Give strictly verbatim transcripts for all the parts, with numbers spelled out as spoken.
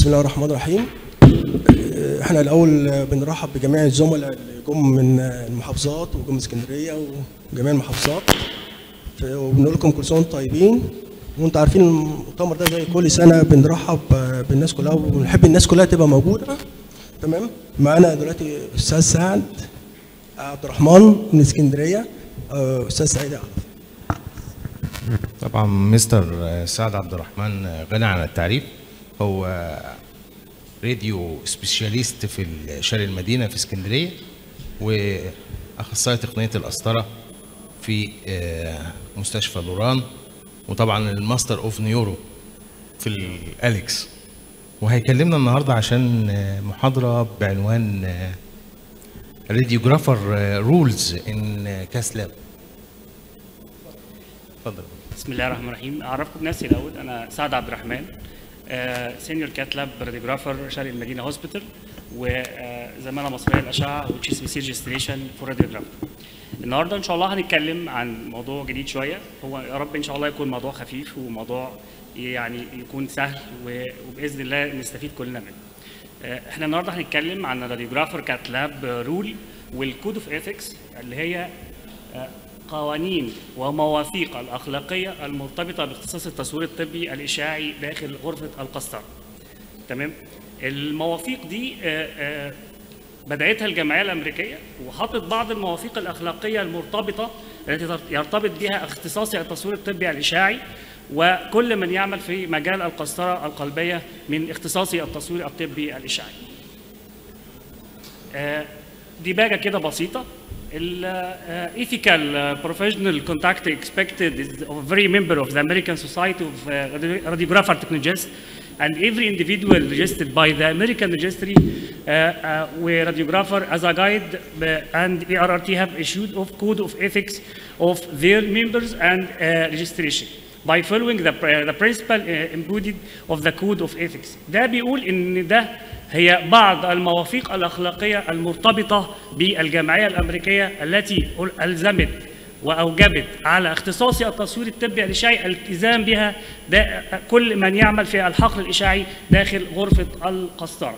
بسم الله الرحمن الرحيم. احنا الاول بنرحب بجميع الزملاء اللي جم من المحافظات وجم من اسكندريه وجميع المحافظات، وبنقول لكم كل سنه وانتم طيبين. وانتم عارفين المؤتمر ده زي كل سنه بنرحب بالناس كلها وبنحب الناس كلها تبقى موجوده. تمام. معانا دلوقتي استاذ سعد عبد الرحمن من اسكندريه. استاذ سعيد عبد طبعا مستر سعد عبد الرحمن غني عن التعريف، هو راديو سبيشاليست في شرق المدينه في اسكندريه، واخصائي تقنيه القسطره في مستشفى لوران، وطبعا الماستر اوف نيورو في الاليكس. وهيكلمنا النهارده عشان محاضره بعنوان راديوجرافر رولز ان كاس لاب. اتفضل. بسم الله الرحمن الرحيم. اعرفكم بنفسي الاول، انا سعد عبد الرحمن، سينيور كات لاب راديوجرافر شرق المدينه هوسبيتال، وزماله مصريه للاشعه وتشيس ريسيرش ستيشن فور راديوجرافر. النهارده ان شاء الله هنتكلم عن موضوع جديد شويه، هو يا رب ان شاء الله يكون موضوع خفيف وموضوع يعني يكون سهل وباذن الله نستفيد كلنا منه. احنا النهارده هنتكلم عن راديوجرافر كات لاب رول والكود اوف ايثكس، اللي هي قوانين ومواثيق الأخلاقية المرتبطة باختصاص التصوير الطبي الإشاعي داخل غرفة القسطرة. تمام؟ المواثيق دي بدأتها الجمعية الأمريكية، وحطت بعض المواثيق الأخلاقية المرتبطة التي يرتبط بها اختصاصي التصوير الطبي الإشاعي، وكل من يعمل في مجال القسطرة القلبية من اختصاصي التصوير الطبي الإشاعي. دي باجة كده بسيطة. Uh, ethical uh, professional contact expected is of every member of the American Society of uh, Radiographer Technologists, and every individual registered by the American Registry uh, uh, where radiographer as a guide, uh, and E R R T have issued of code of ethics of their members and uh, registration by following the, uh, the principle uh, embodied of the code of ethics. ده بيقول إن ده هي بعض المواثيق الأخلاقية المرتبطة بالجمعية الأمريكية التي ألزمت وأوجبت على اختصاصي التصوير الطبي الإشعاعي الالتزام بها ده كل من يعمل في الحقل الإشعاعي داخل غرفة القسطرة.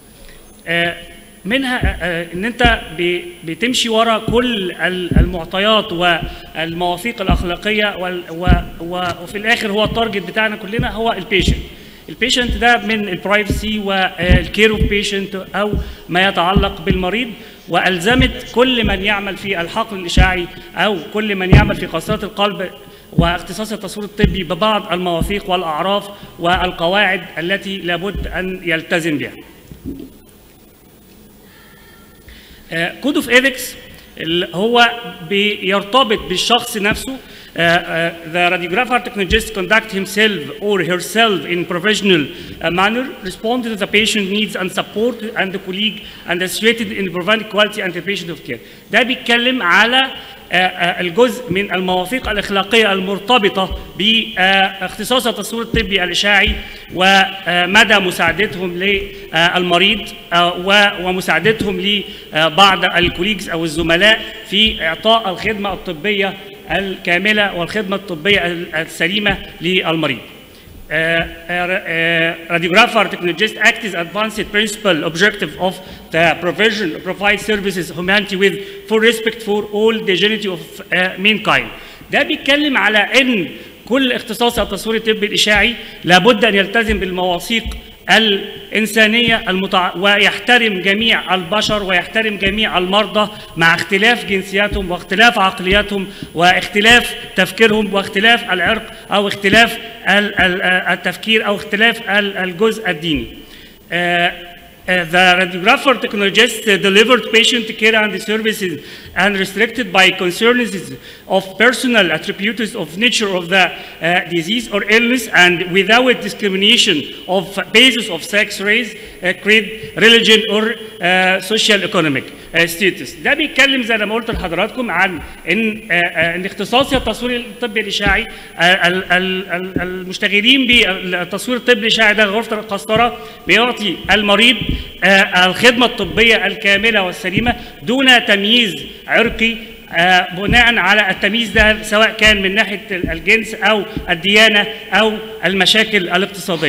منها ان انت بتمشي ورا كل المعطيات والمواثيق الأخلاقية، وفي الآخر هو التارجت بتاعنا كلنا هو البيشنت. البيشنت ده من البرايفسي والكير اوف بيشنت او ما يتعلق بالمريض، والزمت كل من يعمل في الحقل الاشعاعي او كل من يعمل في قسطرة القلب واختصاص التصوير الطبي ببعض المواثيق والاعراف والقواعد التي لابد ان يلتزم بها. كود اوف ايثكس هو بيرتبط بالشخص نفسه. Uh, uh, the radiographer technologist conduct himself or herself in professional uh, manner, respond to the patient needs and support and the colleague and associated in providing quality and the patient of care. ده بيتكلم على uh, uh, الجزء من المواثيق الأخلاقية المرتبطة باختصاص التصوير الطبي الإشاعي ومدى مساعدتهم للمريض ومساعدتهم لبعض الكوليجز أو الزملاء في إعطاء الخدمة الطبية الكاملة والخدمة الطبية السليمة للمريض. Uh, uh, radiographer technologist act as advanced principal objective of the provision provide services humanity with full respect for all dignity of uh, mankind. ده بيتكلم على ان كل اختصاص التصوير الطبي الاشاعي لابد ان يلتزم بالمواثيق الإنسانية المتع... ويحترم جميع البشر ويحترم جميع المرضى مع اختلاف جنسياتهم واختلاف عقلياتهم واختلاف تفكيرهم واختلاف العرق أو اختلاف التفكير أو اختلاف الجزء الديني. Uh, the radiographer technologist uh, delivered patient care and services unrestricted by concerns of personal attributes of nature of the uh, disease or illness and without discrimination of basis of sex, race, uh, creed, religion or uh, social economic uh, status. ده بيتكلم زي ما قلت لحضراتكم عن ان uh, uh, ان اختصاصي التصوير الطبي الاشاعي uh, المشتغلين بالتصوير الطبي الاشاعي ده غرفة القسطرة بيعطي المريض الخدمة الطبية الكاملة والسليمة دون تمييز عرقي بناء على التمييز ده سواء كان من ناحية الجنس أو الديانة أو المشاكل الاقتصادية.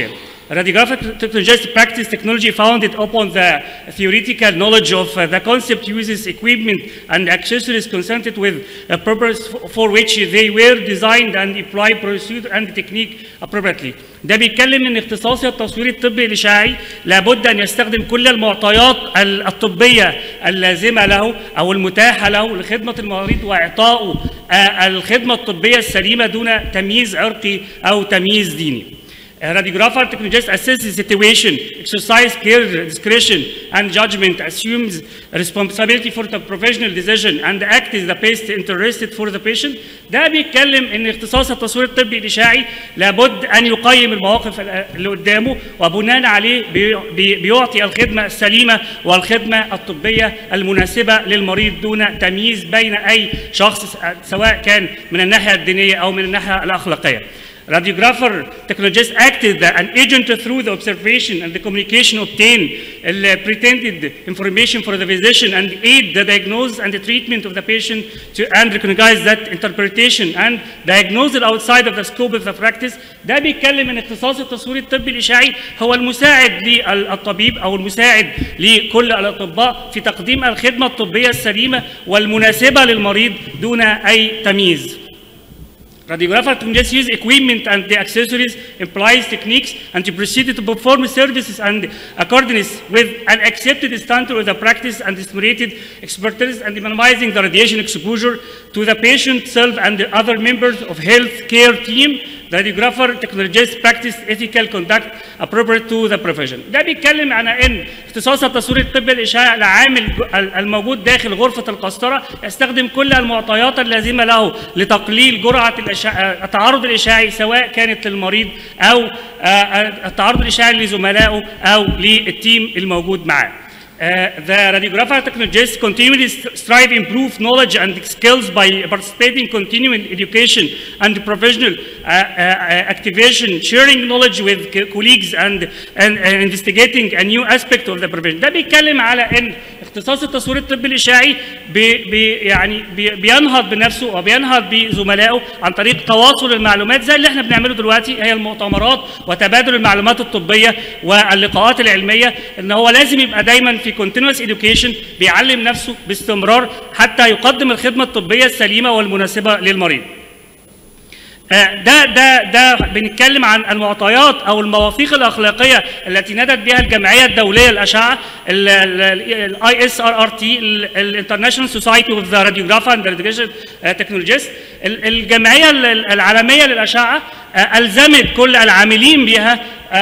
radiographic technologist practice technology founded upon the theoretical knowledge of uh, the concept uses equipment and accessories consistent with a purpose for which they were designed and apply procedure and technique appropriately. ده بيتكلم ان اختصاص التصوير الطبي الاشعاعي لابد ان يستخدم كل المعطيات الطبيه اللازمه له او المتاحه له لخدمه المريض واعطائه الخدمه الطبيه السليمه دون تمييز عرقي او تمييز ديني. A radiographer technologist assesses the situation, exercise care, discretion, and judgment, assumes responsibility for the professional decision, and acts as the best interested for the patient. ده بيتكلم ان اختصاص التصوير الطبي الاشعاعي لابد ان يقيم المواقف اللي قدامه وبناء عليه بيعطي الخدمه السليمه والخدمه الطبيه المناسبه للمريض دون تمييز بين اي شخص سواء كان من الناحيه الدينيه او من الناحيه الاخلاقيه. Radiographer technologist acted as an agent through the observation and the communication obtained uh, pretended information for the physician and aid the diagnosis and the treatment of the patient to and recognize that interpretation and diagnosis outside of the scope of the practice. ده بيتكلم ان اختصاص التصوير الطبي الاشعاعي هو المساعد للطبيب او المساعد لكل الاطباء في تقديم الخدمه الطبيه السليمه والمناسبه للمريض دون اي تمييز. Radiographer can just use equipment and the accessories, implies techniques, and to proceed to perform services and accordance with an accepted standard of the practice and estimated expertise and minimizing the radiation exposure to the patient, self, and the other members of health care team. The radiographer technologist practice ethical conduct appropriate to the profession. ده بيتكلم عن ان اختصاص التصوير الطبي الاشعاعي العامل الموجود داخل غرفه القسطره يستخدم كل المعطيات اللازمه له لتقليل جرعه التعرض الاشعاعي سواء كانت للمريض او التعرض الاشعاعي لزملائه او للتيم الموجود معاه. Uh, the radiographer technologists continually strive to improve knowledge and skills by participating in continuing education and professional uh, uh, activation, sharing knowledge with colleagues and, and, and investigating a new aspect of the profession. ده بيتكلم على ان اختصاص التصوير الطبي الاشعاعي بي بي يعني بي بينهض بنفسه وبينهض بزملائه عن طريق تواصل المعلومات زي اللي احنا بنعمله دلوقتي هي المؤتمرات وتبادل المعلومات الطبيه واللقاءات العلميه ان هو لازم يبقى دايما في continuous education بيعلم نفسه باستمرار حتى يقدم الخدمه الطبيه السليمه والمناسبه للمريض. ده ده ده بنتكلم عن المعطيات او المواثيق الاخلاقيه التي نادت بها الجمعيه الدوليه للاشعه الاي اس ار ار تي الانترناشونال سوسايتي اوف ذا راديوجرافر اند راديولوجيست تكنولوجيست. الجمعيه العالميه للاشعه الزمت كل العاملين بها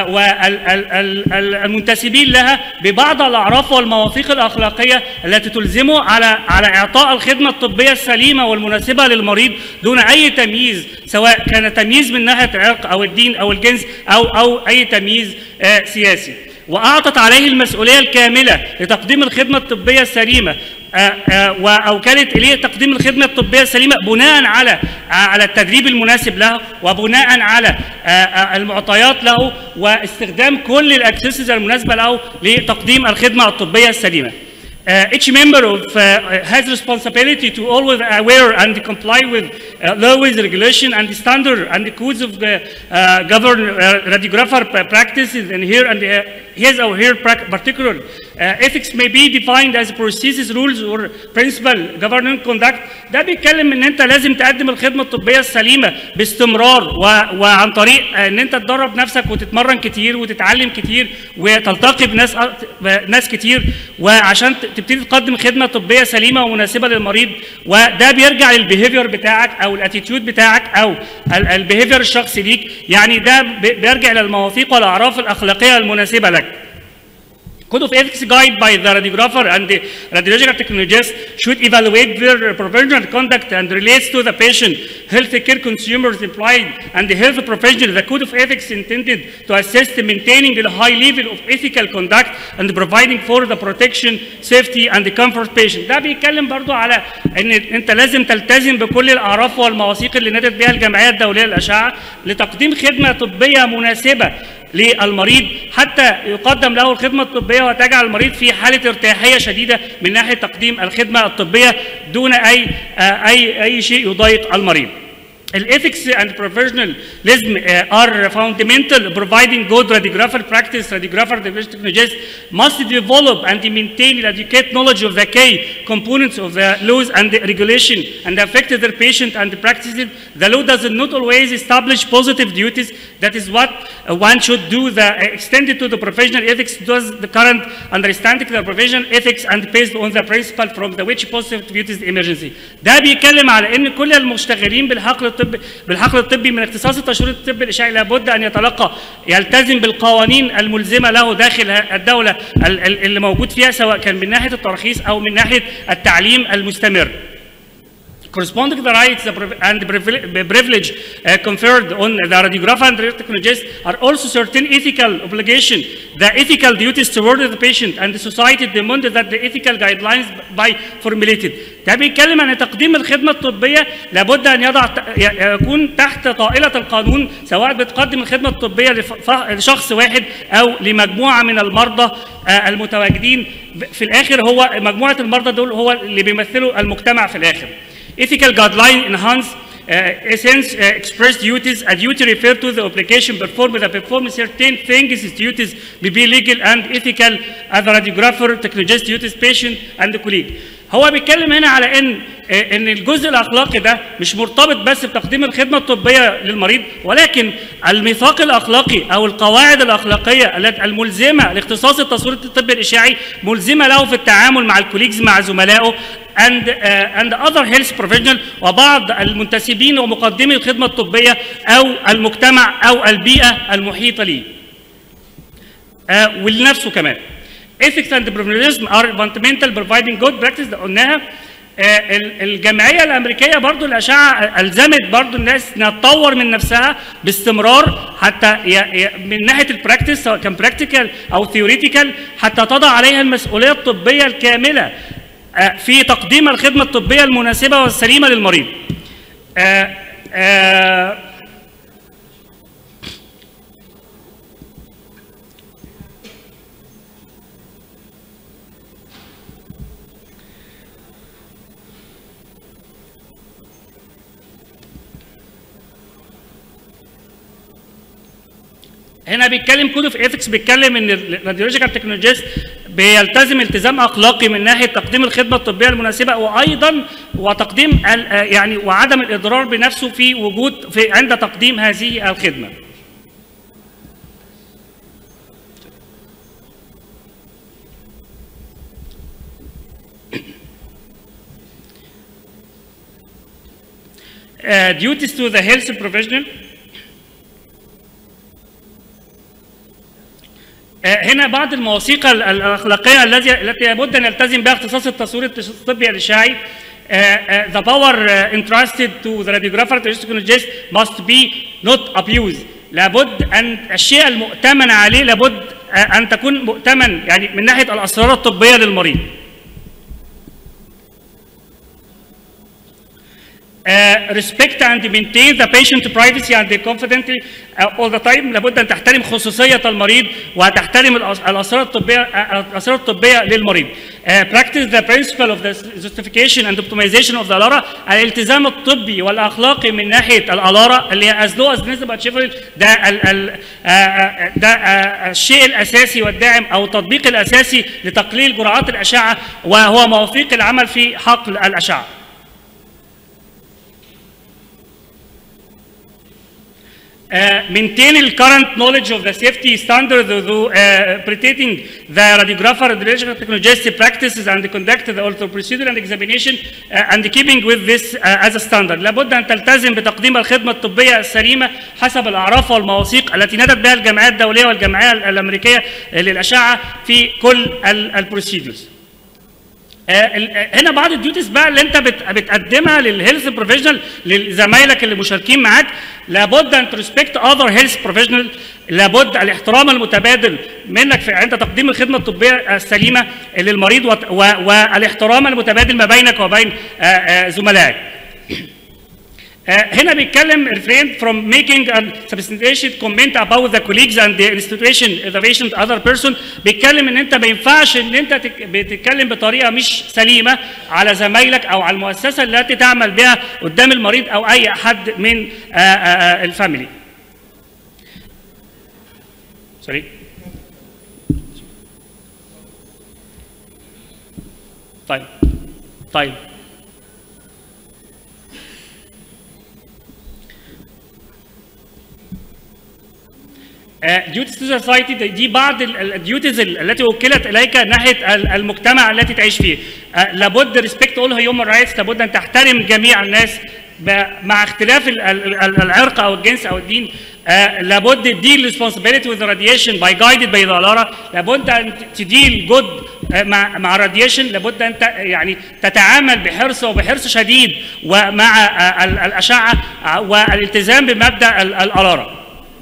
والمنتسبين لها ببعض الاعراف والمواثيق الاخلاقيه التي تلزمه على على اعطاء الخدمه الطبيه السليمه والمناسبه للمريض دون اي تمييز سواء كان تمييز من ناحيه العرق او الدين او الجنس او او اي تمييز سياسي. واعطت عليه المسؤوليه الكامله لتقديم الخدمه الطبيه السليمه واوكلت اليه تقديم الخدمه الطبيه السليمه بناء على على التدريب المناسب له وبناء على المعطيات له واستخدام كل الاكسسوارز المناسبه له لتقديم الخدمه الطبيه السليمه. Uh, each member of, uh, has responsibility to always aware and comply with uh, laws, regulation, and the standard and the codes of the uh, govern uh, radiographer practices and here and uh, his or her particular uh, ethics may be defined as processes, rules, or principle governing conduct. ده بيتكلم ان انت لازم تقدم الخدمه الطبيه السليمه باستمرار و... وعن طريق ان انت تدرب نفسك وتتمرن كتير وتتعلم كتير وتلتقي بناس ناس كتير وعشان تبتدي تقدم خدمه طبيه سليمه ومناسبه للمريض. وده بيرجع للبيهيفير بتاعك او الاتيتيود بتاعك او البيهيفير الشخصي ليك، يعني ده بيرجع للمواثيق والاعراف الاخلاقيه المناسبه لك. Code of ethics guide by the radiographer and the radiological technologist should evaluate their professional conduct and relates to the patient, healthcare consumers implied, and the health professional. The code of ethics intended to assist in maintaining a high level of ethical conduct and providing for the protection, safety, and the comfort patient. ده بيتكلم برضو على ان انت لازم تلتزم بكل الاعراف والمواثيق اللي نادت بها الجمعيه الدوليه للاشعه لتقديم خدمه طبيه مناسبه للمريض حتى يقدم له الخدمه الطبيه وتجعل المريض في حاله ارتياحيه شديده من ناحيه تقديم الخدمه الطبيه دون اي اي اي شيء يضايق المريض. Ethics and professionalism uh, are fundamental. Providing good radiographer practice, radiographer technologists must develop and maintain and educate knowledge of the key components of the laws and the regulation and affect their patient and practice it. The law does not always establish positive duties. That is what uh, one should do. The uh, extended to the professional ethics does the current understanding the professional ethics and based on the principle from the which positive duties emergency. ده بيتكلم على ان كل المشتغلين بالحقل الطبي بالحقل الطبي من اختصاص التشريط الطبي الاشعاعي لابد ان يتلقى يلتزم بالقوانين الملزمه له داخل الدوله اللي موجود فيها سواء كان من ناحيه الترخيص او من ناحيه التعليم المستمر. Corresponding to the rights and privilege uh, conferred on the radiographer and radiologist are also certain ethical obligations. The ethical duties toward the patient and the society demand that the ethical guidelines be formulated. ده بيتكلم عن تقديم الخدمة الطبية لابد أن يضع يكون تحت طائلة القانون سواء بتقدم الخدمة الطبية لشخص واحد أو لمجموعة من المرضى المتواجدين في الآخر. هو مجموعة المرضى دول هو اللي بيمثلوا المجتمع في الآخر. Ethical guideline enhance uh, essence uh, express duties. A duty refer to the application performed the performance certain things duties may be legal and ethical as a radiographer, technologist duties, patient and colleague. هو بيتكلم هنا على ان ان الجزء الاخلاقي ده مش مرتبط بس بتقديم الخدمه الطبيه للمريض ولكن الميثاق الاخلاقي او القواعد الاخلاقيه الملزمه لاختصاص التصوير الطبي الاشعاعي ملزمه له في التعامل مع الكوليجز مع زملائه and uh, and other health professional وبعض المنتسبين ومقدمي الخدمه الطبيه او المجتمع او البيئه المحيطه ليه. uh, ولنفسه كمان. Ethics and professionalism are fundamental providing good practice ده قلناها. الجمعيه الامريكيه برضو الاشعه الزمت برضو الناس انها تطور من نفسها باستمرار حتى من ناحيه البراكتس سواء كان براكتيكال او ثيوريتيكال حتى تضع عليها المسؤوليه الطبيه الكامله في تقديم الخدمه الطبيه المناسبه والسليمه للمريض. آآ آآ هنا بيتكلم كود اوف ايثكس بيتكلم ان الراديولوجيكال تكنولوجيست بيلتزم التزام اخلاقي من ناحيه تقديم الخدمه الطبيه المناسبه وايضا وتقديم يعني وعدم الاضرار بنفسه في وجود في عند تقديم هذه الخدمه. Uh, duties to the health professional. هنا بعض المواثيق الاخلاقيه التي التي لابد ان يلتزم بها اختصاص التصوير الطبي الاشعاعي. The power entrusted to the radiographer technologist must be not abused. لابد ان الشيء المؤتمن عليه لابد ان تكون مؤتمن يعني من ناحيه الاسرار الطبيه للمريض. Uh, respect and maintain the patient privacy and the confidentiality uh, all the time. لابد ان تحترم خصوصيه المريض وتحترم الاسرار الطبيه الاسرار الطبيه للمريض. Uh, practice the principle of the justification and optimization of the الارا. الالتزام الطبي والاخلاقي من ناحيه الالارا اللي هي as low as possible achievable. ده ال ال uh, ده uh, الشيء الاساسي والداعم او التطبيق الاساسي لتقليل جرعات الاشعه وهو مواثيق العمل في حقل الاشعه. Uh, maintain the current knowledge of the safety standard through uh, protecting the radiographer and radiological technologist practices and conduct the auto procedure and examination uh, and keeping with this uh, as a standard. لابد ان تلتزم بتقديم الخدمه الطبيه السليمه حسب الاعراف والمواثيق التي نادت بها الجمعيات الدوليه والجمعيه الامريكيه للاشعه في كل البروسيدورز. هنا بعض الديوتيز بقى اللي انت بتقدمها للهيلث بروفيشنال لزمايلك اللي مشاركين معاك. لابد ان تريسبكت اذر هيلث بروفيشنال. لابد الاحترام المتبادل منك في عند تقديم الخدمه الطبيه السليمه للمريض والاحترام المتبادل ما بينك وبين زملائك. هنا بيتكلم refrain from making a substantiated comment about the colleagues and the institution the patient other person. بيتكلم ان انت ما ينفعش ان انت بتتكلم بطريقه مش سليمه على زمايلك او على المؤسسه التي تعمل بها قدام المريض او اي حد من الفاميلي. سوري. طيب طيب duties to society دي بعض الديوتيز التي وكلت اليك ناحيه المجتمع التي تعيش فيه. لابد ريسبكت اول هيومن رايتس، لابد ان تحترم جميع الناس مع اختلاف العرق او الجنس او الدين. لابد ديل ريسبونسبيلتي وذ راديشن باي جايدد باي الاداره، لابد ان تديل جود مع مع الراديشن، لابد ان يعني تتعامل بحرص وبحرص شديد ومع الاشعه والالتزام بمبدا الاداره.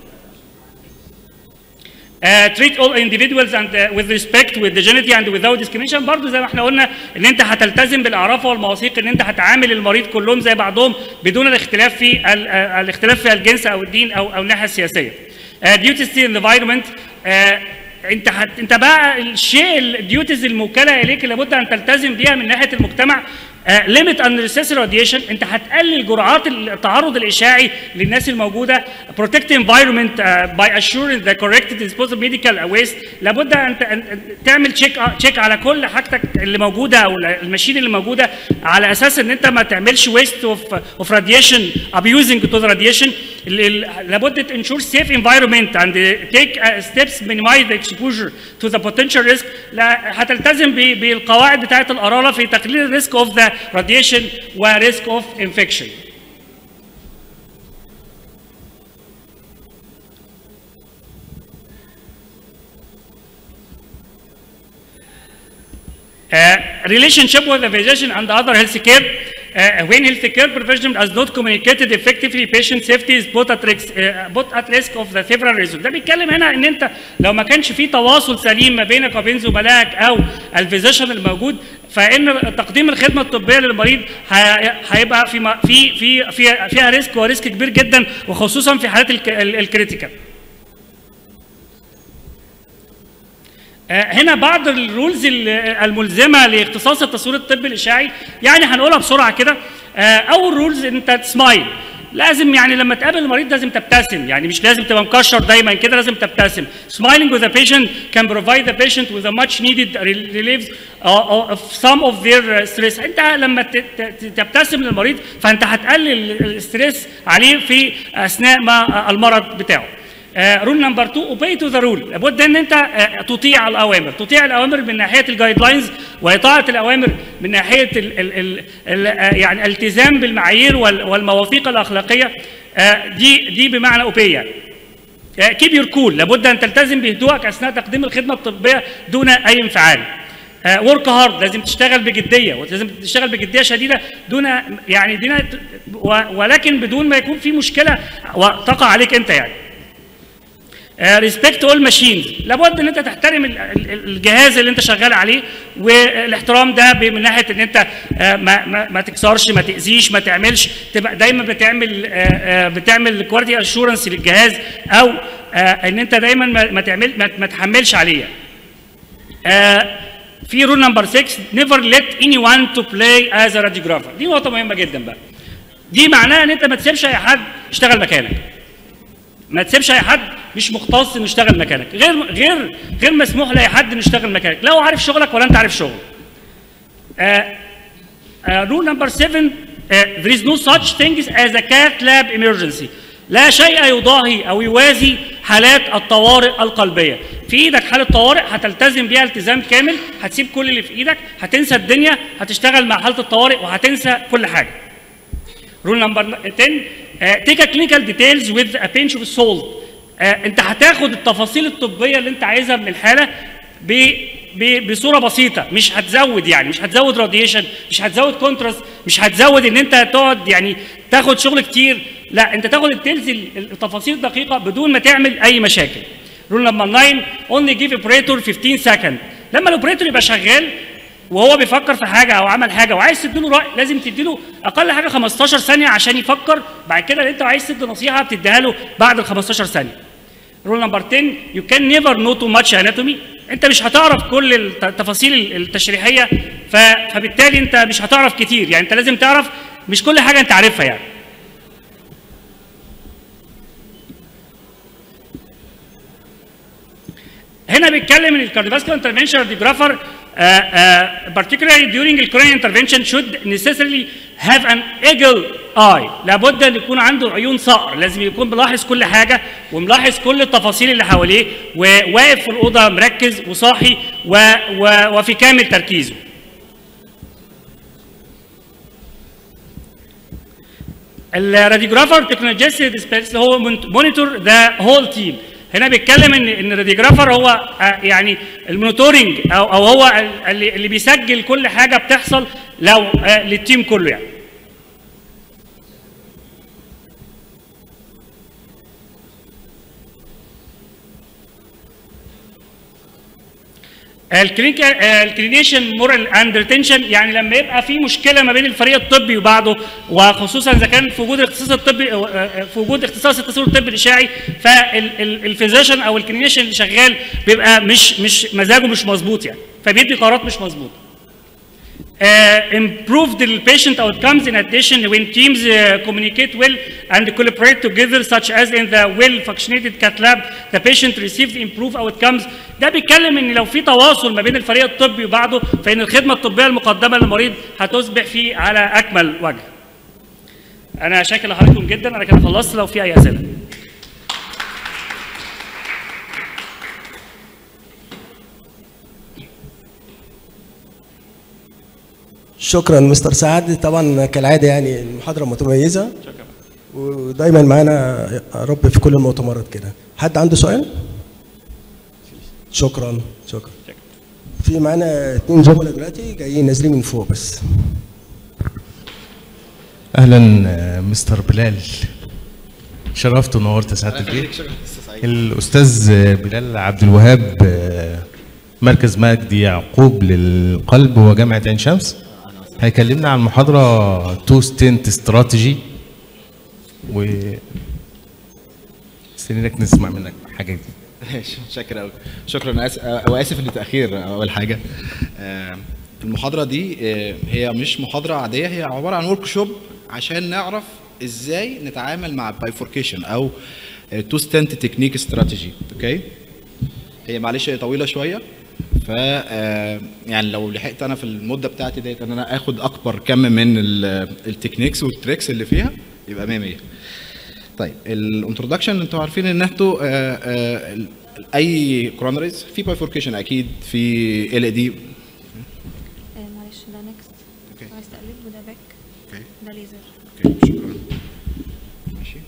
Uh, treat all individuals and uh, with respect, with dignity and without discrimination. برضه زي ما احنا قلنا ان انت هتلتزم بالاعراف والمواثيق، ان انت هتعامل المريض كلهم زي بعضهم بدون الاختلاف في ال, uh, الاختلاف في الجنس او الدين او او الناحيه السياسيه. uh, duties to the environment. uh, انت هت... انت بقى الشيء الديوتيز الموكله اليك لابد ان تلتزم بيها من ناحيه المجتمع. ليميت unnecessary راديشن، انت هتقلل جرعات التعرض الاشعاعي للناس الموجوده. بروتكت environment باي assuring the correct disposable medical waste، لابد ان تعمل تشيك تشيك على كل حاجتك اللي موجوده او الماشين اللي موجوده على اساس ان انت ما تعملش waste of of radiation abusing to the radiation. لابد to ensure safe environment and take steps minimize the exposure to the potential risk. هتلتزم بالقواعد بتاعه القراره في تقليل الريسك of the radiation و risk of infection. Uh, relationship with the physician and other health care. Uh, when health care professional has not communicated effectively, patient safety is put at risk, uh, put at risk of the several reasons. ده بيتكلم هنا ان انت لو ما كانش في تواصل سليم ما بينك وبين زملائك او الفيزيشن الموجود، فان تقديم الخدمه الطبيه للمريض هيبقى في في في في فيها ريسك وريسك كبير جدا، وخصوصا في حالات الكريتيكال. هنا بعض الرولز الملزمه لاختصاص التصوير الطبي الاشعاعي، يعني هنقولها بسرعه كده. اول رولز ان انت تسمايل، لازم يعني لما تقابل المريض لازم تبتسم، يعني مش لازم تبقى مكشر دايما كده، لازم تبتسم. Smiling with the patient can provide the patient with a much needed relief of some of their stress. انت لما تبتسم للمريض فانت هتقلل الاستريس عليه في اثناء ما المرض بتاعه. رول نمبر اتنين اوبي تو ذا رول، لابد ان انت uh, تطيع الاوامر، تطيع الاوامر من ناحيه الجايد لاينز، واطاعه الاوامر من ناحيه ال ال ال ال يعني الالتزام بالمعايير والمواثيق الاخلاقيه. uh, دي دي بمعنى اوبي يعني. كيب يور كول، لابد ان تلتزم بهدوءك اثناء تقديم الخدمه الطبيه دون اي انفعال. ورك uh, هارد، لازم تشتغل بجديه، ولازم تشتغل بجديه شديده دون يعني دون ولكن بدون ما يكون في مشكله تقع عليك انت يعني. ريسبكت اول ماشينز، لابد ان انت تحترم الجهاز اللي انت شغال عليه، والاحترام ده من ناحيه ان انت ما ما, ما تكسرش، ما تاذيش، ما تعملش، تبقى دايما بتعمل بتعمل كواليتي اشورنس للجهاز، او ان انت دايما ما تعمل ما تحملش عليه. في رول نمبر ستة، نيفر ليت اني وان تو بلاي از ا راديوجرافر. دي نقطه مهمه جدا بقى. دي معناها ان انت ما تسيبش اي حد يشتغل مكانك، ما تسيبش اي حد مش مختص انه يشتغل مكانك، غير غير غير مسموح لاي حد انه يشتغل مكانك، لا هو عارف شغلك ولا انت عارف شغله. رول نمبر سبعة، there is no such things as a cath lab emergency. لا شيء يضاهي او يوازي حالات الطوارئ القلبيه. في ايدك حاله طوارئ هتلتزم بيها التزام كامل، هتسيب كل اللي في ايدك، هتنسى الدنيا، هتشتغل مع حاله الطوارئ وهتنسى كل حاجه. رول نمبر عشرة، take a clinical details with a pinch of salt. uh, انت هتاخد التفاصيل الطبيه اللي انت عايزها من الحاله ب ب بصوره بسيطه، مش هتزود يعني مش هتزود راديشن، مش هتزود كونتراست، مش هتزود ان انت تقعد يعني تاخد شغل كتير، لا انت تاخد التيلز التفاصيل الدقيقه بدون ما تعمل اي مشاكل. رول نمبر تسعة، only give operator fifteen seconds. لما الاوبريتور يبقى شغال وهو بيفكر في حاجه او عمل حاجه وعايز تديله راي، لازم تديله اقل حاجه خمستاشر ثانيه عشان يفكر. بعد كده اللي انت عايز تدي نصيحه بتديها له بعد ال خمستاشر ثانيه. رول نمبر عشرة، you can never know too much anatomy. انت مش هتعرف كل التفاصيل التشريحيه، فبالتالي انت مش هتعرف كتير، يعني انت لازم تعرف مش كل حاجه انت عارفها يعني. هنا بيتكلم ان الكارديوفاسكولار انترفنشن راديوجرافر Uh, uh, particularly during the coronary intervention should necessarily have an eagle eye. لابد ان يكون عنده عيون صقر، لازم يكون ملاحظ كل حاجه وملاحظ كل التفاصيل اللي حواليه وواقف في الاوضه مركز وصاحي و... و... وفي كامل تركيزه. الراديوجرافر تكنولوجيست هو مونيتور ذا هول تيم. هنا بيتكلم ان ان الراديوجرافر هو يعني المونيتورنج او او هو اللي, اللي بيسجل كل حاجه بتحصل لو للتيم كله يعني. الكلينيكال الكلينيشن مورال اند ريتنشن، يعني لما يبقى في مشكله ما بين الفريق الطبي وبعضه، وخصوصا اذا كان في وجود الاختصاص الطبي في وجود اختصاص التصوير الطبي الاشعاعي، فالفيزيشن او الكلينيشن اللي شغال بيبقى مش مش مزاجه مش مظبوط يعني، فبيدي قرارات مش مظبوطه. Uh, improve the patient outcomes in addition when teams uh, communicate well and collaborate together such as in the well functionated cath lab the patient receives improved outcomes. ده بيتكلم ان لو في تواصل ما بين الفريق الطبي وبعضه فان الخدمه الطبيه المقدمه للمريض هتصبح فيه على اكمل وجه. انا شاكر لحضراتكم جدا، انا كده خلصت، لو في اي اسئله. شكرا مستر سعد، طبعا كالعاده يعني المحاضره متميزه. شكرا. ودايما معانا يا رب في كل المؤتمرات كده. حد عنده سؤال؟ شكرا شكرا. في معانا اثنين زملاء دلوقتي جايين نازلين من فوق بس. اهلا مستر بلال، شرفت ونورت سعاده البيت. الاستاذ بلال عبد الوهاب، مركز مجدي يعقوب للقلب وجامعه عين شمس، هيكلمنا عن محاضره تو ستنت استراتيجي، و استنينك نسمع منك حاجه جديده. شكرا قوي. شكرا. انا اسف واسف للتاخير. اول حاجه المحاضره دي هي مش محاضره عاديه، هي عباره عن ورك شوب عشان نعرف ازاي نتعامل مع البايفوركيشن او تو ستنت تكنيك استراتيجي. اوكي، هي معلش هي طويله شويه، ف يعني لو لحقت انا في المده بتاعتي ديت ان انا اخد اكبر كم من التكنيكس والتريكس اللي فيها يبقى مية مية. طيب الانترودكشن، انتوا عارفين ان انتوا اي كورونريز في بايفوركيشن اكيد، في ال اي دي. معلش ده نكست. اوكي. عايز تقلب وده باك. اوكي. ده ليزر. اوكي شكرا. ماشي.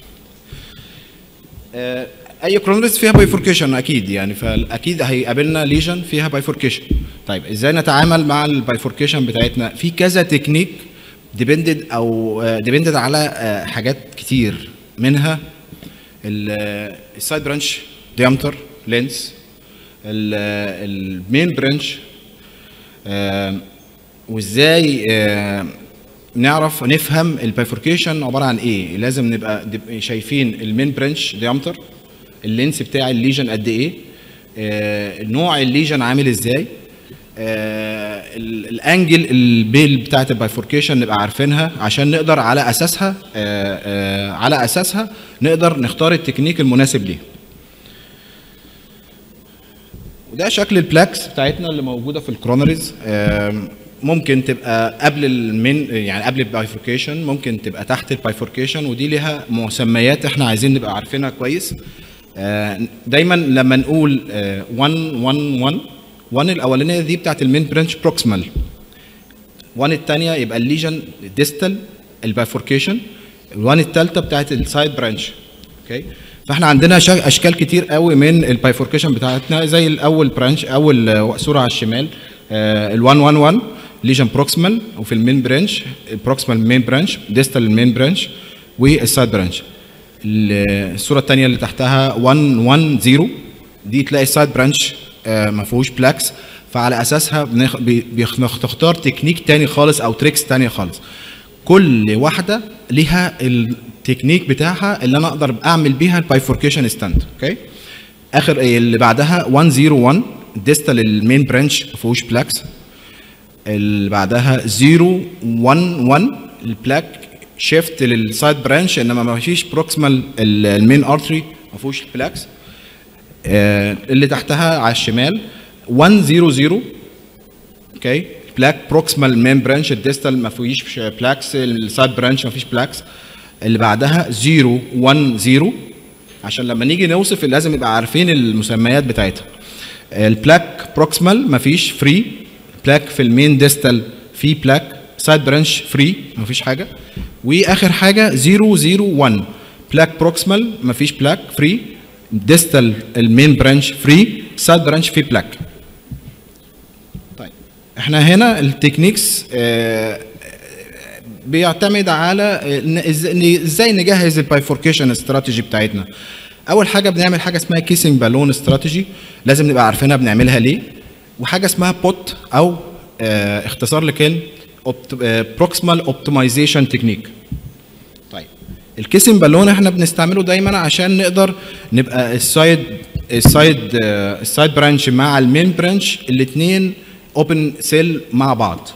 اي كورونريز فيها بايفوركيشن اكيد يعني، فاكيد هيقابلنا ليجن فيها بايفوركيشن. طيب ازاي نتعامل مع البايفوركيشن بتاعتنا؟ في كذا تكنيك ديبندد او ديبندد على حاجات كتير، منها السايد برانش ديامتر لينس، المين برانش، وازاي نعرف نفهم البايفوركيشن عباره عن ايه. لازم نبقى شايفين المين برانش ديامتر، اللينس بتاع الليجن قد ايه، نوع الليجن عامل ازاي، الانجل البيل بتاعت البايفوركيشن نبقى عارفينها عشان نقدر على اساسها على اساسها نقدر نختار التكنيك المناسب ليه. وده شكل البلاكس بتاعتنا اللي موجوده في الكورونريز. ممكن تبقى قبل المين يعني قبل البايفوركيشن، ممكن تبقى تحت البايفوركيشن، ودي ليها مسميات احنا عايزين نبقى عارفينها كويس. دايما لما نقول واحد واحد واحد، واحد الاولانيه دي بتاعت المين برانش بروكسمال، واحد الثانيه يبقى الليجن ديستال البايفوركيشن، واحد الثالثه بتاعت السايد برانش. اوكي، فاحنا عندنا اشكال كتير قوي من البايفوركيشن بتاعتنا، زي الاول برانش اول صوره على الشمال ال واحد واحد واحد ليجن بروكسمال، وفي المين برانش البروكسمال مين برانش، ديستال المين برانش، والسايد برانش. الصوره الثانيه اللي تحتها واحد واحد صفر، دي تلاقي السايد برانش ما فيهوش بلاكس، فعلى اساسها بنخ... بنختار تكنيك تاني خالص او تريكس تانية خالص. كل واحده ليها التكنيك بتاعها اللي انا اقدر اعمل بيها البايفوركيشن ستاند. اوكي اخر اللي بعدها مية وواحد ديستال المين برانش ما فيهوش بلاكس. اللي بعدها صفر واحد البلاك شيفت للسايد برانش انما ما فيش بروكسمال المين ارتري ما فيهوش بلاكس. اللي تحتها على الشمال مية صفر اوكي بلاك بروكسمال مين برانش الديستال ما فيهوش بلاكس، السايد برانش ما فيش بلاكس. اللي بعدها صفر واحد صفر عشان لما نيجي نوصف لازم يبقى عارفين المسميات بتاعتها. البلاك بروكسمال ما فيش فري، بلاك في المين ديستال في بلاك، سايد برانش فري ما فيش حاجه. واخر حاجه صفر صفر واحد بلاك بروكسمال ما فيش بلاك فري، ديستال المين برانش فري، سايد برانش في بلاك. طيب احنا هنا التكنيكس آه بيعتمد على ازاي نجهز البايفوركيشن استراتيجي بتاعتنا. اول حاجه بنعمل حاجه اسمها كيسنج بالون استراتيجي، لازم نبقى عارفينها بنعملها ليه. وحاجه اسمها بوت او اه اختصار لكلمه بروكسمال اوبتمايزيشن تكنيك. طيب الكيسنج بالون احنا بنستعمله دايما عشان نقدر نبقى السايد السايد اه السايد برانش مع المين برانش الاثنين اوبن سيل مع بعض.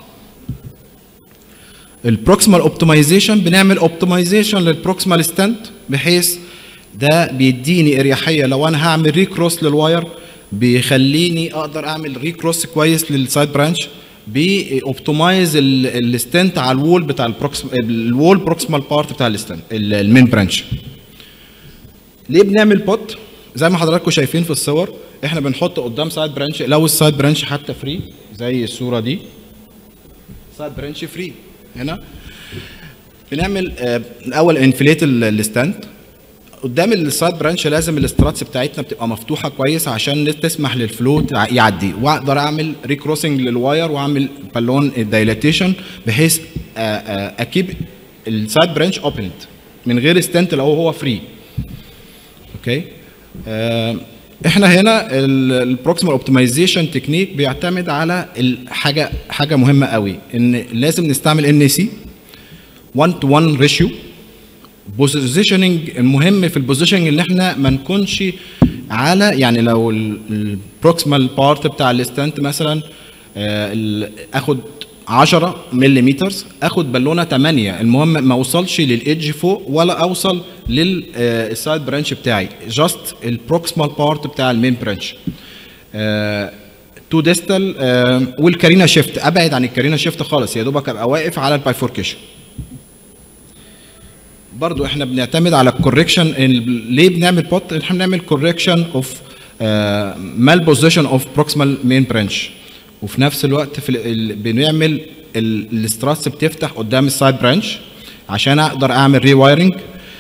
البروكسمال اوبتمايزيشن بنعمل اوبتمايزيشن للبروكسمال ستاند بحيث ده بيديني اريحيه لو انا هعمل ريكروس للواير، بيخليني اقدر اعمل ريكروس كويس للسايد برانش، بيوبتمايز الستاند على الوول بتاع البروكسمال الوول بروكسمال بارت بتاع الستاند المين برانش. ليه بنعمل بوت؟ زي ما حضراتكم شايفين في الصور احنا بنحط قدام سايد برانش، لو السايد برانش حتى فري زي الصوره دي سايد برانش فري، هنا بنعمل الاول انفليت الستاند قدام السايد برانش. لازم الاستراتس بتاعتنا بتبقى مفتوحه كويس عشان تسمح للفلو يعدي، واقدر اعمل ريكروسنج للواير واعمل بالون دايلاتيشن بحيث اكيب السايد برانش اوبند من غير ستنت لو هو فري. اوكي احنا هنا البروكسيمال اوبتمايزيشن تكنيك بيعتمد على الحاجه حاجه مهمه قوي، ان لازم نستعمل ان سي واحد تو واحد ريشيو. بوزيشننج المهم في البوزيشننج اللي احنا ما نكونش على، يعني لو البروكسيمال بارت بتاع الستانت مثلا اخد عشرة ملم، اخد بالونه ثمانية، المهم ما اوصلش للايدج فوق ولا اوصل للسايد برانش بتاعي، جاست البروكسيمال بارت بتاع المين برانش. تو ديستال والكارينا شيفت، ابعد عن الكارينا شيفت خالص، يا دوبك ابقى واقف على البايفوركيشن. برضو احنا بنعتمد على الكوركشن. ليه بنعمل بوت؟ احنا بنعمل كوركشن اوف مال بوزيشن اوف بروكسيمال مين برانش، وفي نفس الوقت في بنعمل الاستراتس بتفتح قدام السايد برانش عشان اقدر اعمل ري وايرنج،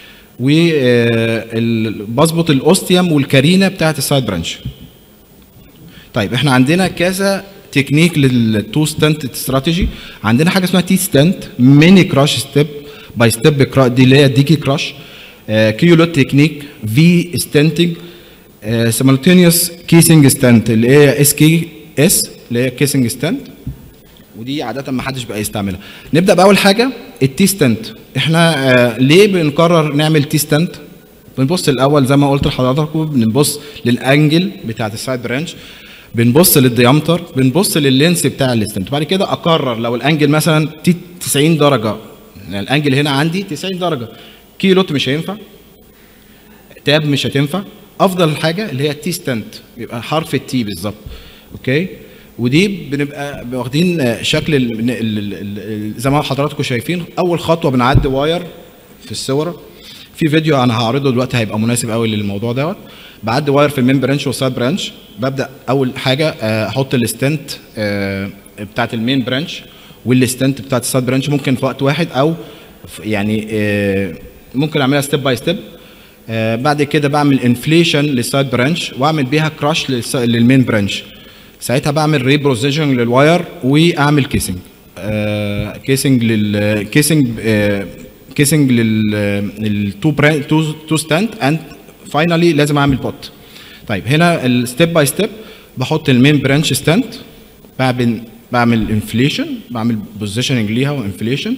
وبظبط الاوستيوم والكارينا بتاعت السايد برانش. طيب احنا عندنا كذا تكنيك للتو ستنت استراتيجي. عندنا حاجه اسمها تي ستنت، ميني كراش ستيب باي ستيب، دي اللي هي ديكي كراش، كيولوت تكنيك، في ستنتنج، سيمultaneous كيسنج ستنت اللي هي اس كي اس اللي هي كيسنج ستنت، ودي عاده ما حدش بقى يستعملها. نبدا باول حاجه التي ستنت. احنا آه ليه بنقرر نعمل تي ستنت؟ بنبص الاول زي ما قلت لحضراتكم، بنبص للانجل بتاعت السايد برانش، بنبص للديامتر، بنبص لللينس بتاع الستنت. بعد كده اقرر لو الانجل مثلا تسعين درجه، يعني الانجل هنا عندي تسعين درجه، كيلوت مش هينفع، تاب مش هتنفع، افضل حاجه اللي هي التي ستنت، يبقى حرف التي بالظبط. اوكي، ودي بنبقى واخدين شكل ال ال زي ما حضراتكم شايفين. اول خطوه بنعدي واير في الصور، في فيديو انا هعرضه دلوقتي هيبقى مناسب قوي للموضوع دوت. بعدي واير في المين برانش والسايد برانش. ببدا اول حاجه احط الستنت بتاعت المين برانش والستنت بتاعت السايد برانش، ممكن في وقت واحد او يعني ممكن اعملها ستيب باي ستيب. بعد كده بعمل انفليشن للسايد برانش واعمل بيها كراش للمين برانش. ساعتها بعمل ري بروزيشن للواير واعمل كيسنج آه كيسنج لل كيسنج آه كيسنج للتو تو تو ستاند اند فاينلي لازم اعمل بوت. طيب هنا الستيب باي ستيب بحط المين برانش ستاند بعمل بعمل انفليشن، بعمل بوزيشننج ليها وانفليشن.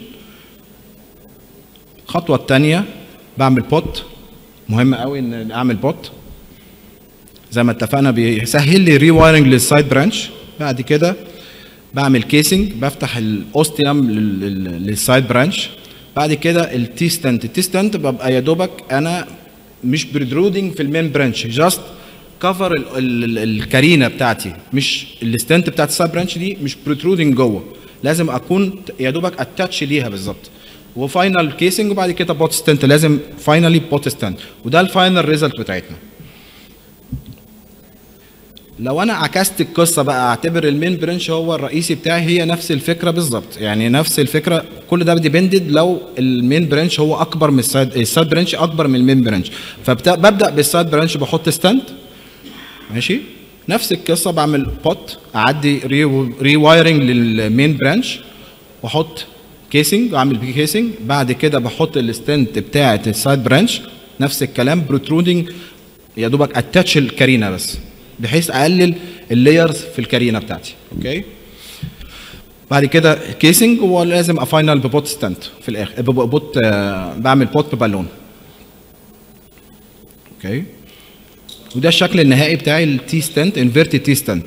الخطوه الثانيه بعمل بوت، مهم قوي ان اعمل بوت زي ما اتفقنا، بيسهل لي ري وايرنج للسايد برانش. بعد كده بعمل كيسنج، بفتح الاوستيوم للسايد برانش. بعد كده التي ستنت، التي ستنت ببقى يا دوبك انا مش برودرودنج في المين برانش، جاست كفر الكارينه بتاعتي، مش الستنت بتاعت السايد برانش دي مش برودرودنج جوه، لازم اكون يا دوبك اتاتش ليها بالظبط. وفاينل كيسنج وبعد كده بوت ستنت، لازم فاينلي بوت ستنت، وده الفاينل ريزلت بتاعتنا. لو انا عكست القصه بقى، اعتبر المين برانش هو الرئيسي بتاعي، هي نفس الفكره بالظبط، يعني نفس الفكره، كل ده ديبندد لو المين برانش هو اكبر من السايد، السايد برانش اكبر من المين برانش، فببدا بالسايد برانش بحط ستاند ماشي. نفس القصه بعمل بوت، اعدي ري وايرنج للمين برانش واحط كيسنج، اعمل بي كيسنج. بعد كده بحط الستاند بتاعه السايد برانش، نفس الكلام بروترودنج، يا دوبك اتاتش الكارينا بس، بحيث اقلل اللايرز في الكارينا بتاعتي. اوكي. بعد كده كيسنج، ولازم افاينل ببوت ستاند في الاخر، ببوت آه بعمل بوت ببالون. اوكي. وده الشكل النهائي بتاعي التي ستاند، انفيرتد تي ستاند.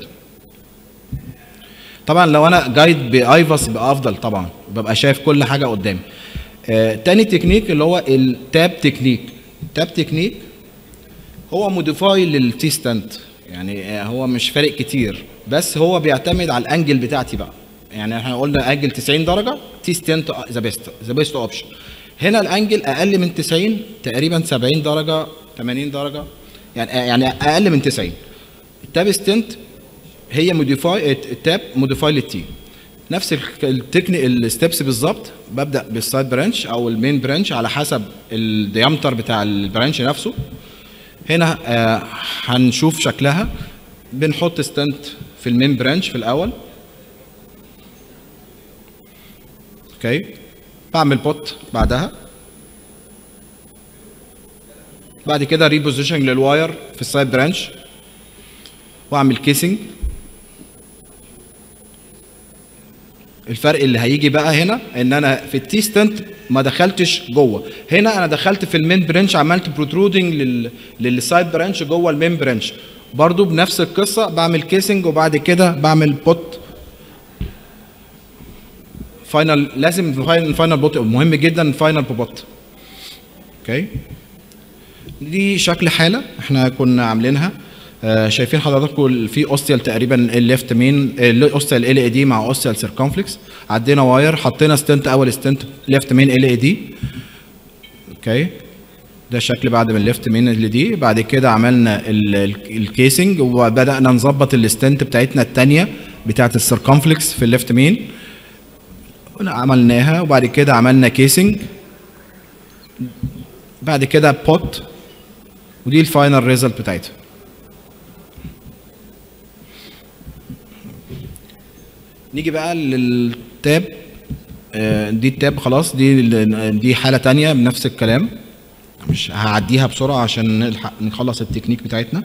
طبعا لو انا جايد بايفاس يبقى افضل، طبعا ببقى شايف كل حاجه قدامي. آه تاني تكنيك اللي هو التاب تكنيك. التاب تكنيك هو موديفاي للتي ستاند، يعني هو مش فارق كتير، بس هو بيعتمد على الانجل بتاعتي بقى. يعني احنا قلنا انجل تسعين درجه، تي ستاند ذا بيست، ذا بيست اوبشن. هنا الانجل اقل من تسعين، تقريبا سبعين درجه، ثمانين درجه، يعني يعني اقل من تسعين. التاب ستاند هي موديفاي، التاب موديفاي للتي، نفس التكنيك الستبس بالظبط. ببدا بالسايد برانش او المين برانش على حسب الديامتر بتاع البرانش نفسه. هنا آه هنشوف شكلها. بنحط ستاند في المين برانش في الاول. اوكي. بعمل بوت بعدها. بعد كده ريبوزيشن للواير في السايد برانش، واعمل كيسنج. الفرق اللي هيجي بقى هنا ان انا في التي ستاند ما دخلتش جوه، هنا انا دخلت في المين برانش، عملت بروترودنج لل للسايد برانش جوه المين برانش. برضو بنفس القصه، بعمل كيسنج وبعد كده بعمل بوت فاينل. لازم فاينل بوت، مهم جدا فاينل بوت. اوكي. دي شكل حاله احنا كنا عاملينها. آه شايفين حضراتكم في اوستيال تقريبا الليفت مين، اوستيال ال اي دي مع اوستيال سيركمفلكس. عدينا واير، حطينا ستنت، اول ستنت ليفت مين ال اي دي. اوكي. ده الشكل بعد من الليفت مين ال دي. بعد كده عملنا الكيسنج وبدانا نظبط الستنت بتاعتنا الثانيه بتاعت السيركمفلكس في الليفت مين، عملناها. وبعد كده عملنا كيسنج، بعد كده بوت، ودي الفاينل ريزلت بتاعتها. نيجي بقى للتاب. دي التاب خلاص، دي دي حاله ثانيه بنفس الكلام، مش هعديها بسرعه عشان نلحق نخلص التكنيك بتاعتنا.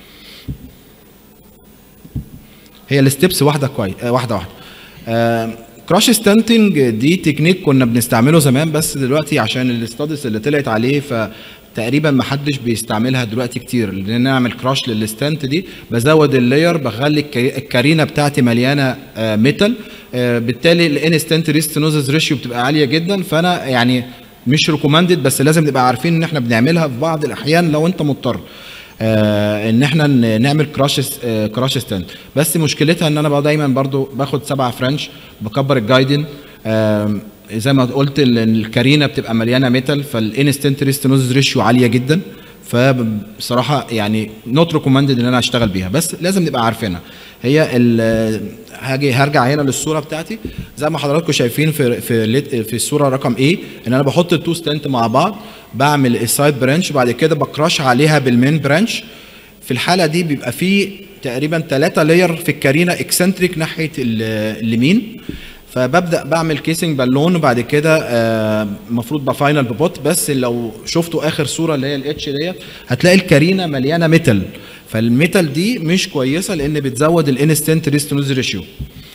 هي الستبس واحده كويس، واحده واحده. كراش ستانتنج دي تكنيك كنا بنستعمله زمان، بس دلوقتي عشان الاستاديز اللي طلعت عليه فتقريبا ما حدش بيستعملها دلوقتي كتير. لان نعمل كراش للستانت دي، بزود اللاير، بخلي الكارينه بتاعتي مليانه ميتال، بالتالي الانستنت ريستنوزز ريشيو بتبقى عاليه جدا. فانا يعني مش ريكومندد، بس لازم نبقى عارفين ان احنا بنعملها في بعض الاحيان لو انت مضطر آه ان احنا نعمل كراش آه كراش ستاند. بس مشكلتها ان انا بقى دايما برضو باخد سبعة فرنش، بكبر الجايدن. آه زي ما قلت الكارينه بتبقى مليانه ميتال، فالانستنت ريستنوز ريشيو عاليه جدا. فبصراحه يعني نوت ريكومندد ان انا اشتغل بيها، بس لازم نبقى عارفينها. هي هاجي هرجع هنا للصوره بتاعتي زي ما حضراتكم شايفين في في في الصوره رقم ايه، ان انا بحط التو ستنت مع بعض، بعمل السايد برانش، بعد كده بكراش عليها بالمين برانش. في الحاله دي بيبقى فيه تقريبا ثلاثة لاير في الكارينه اكسنتريك ناحيه اليمين. فببدا بعمل كيسنج بالون، وبعد كده المفروض آه بفاينل ببوت. بس لو شفتوا اخر صوره اللي هي الاتش ديت، هتلاقي الكارينه مليانه ميتال، فالميتال دي مش كويسه لان بتزود الانستنت ريستنوز ريشيو.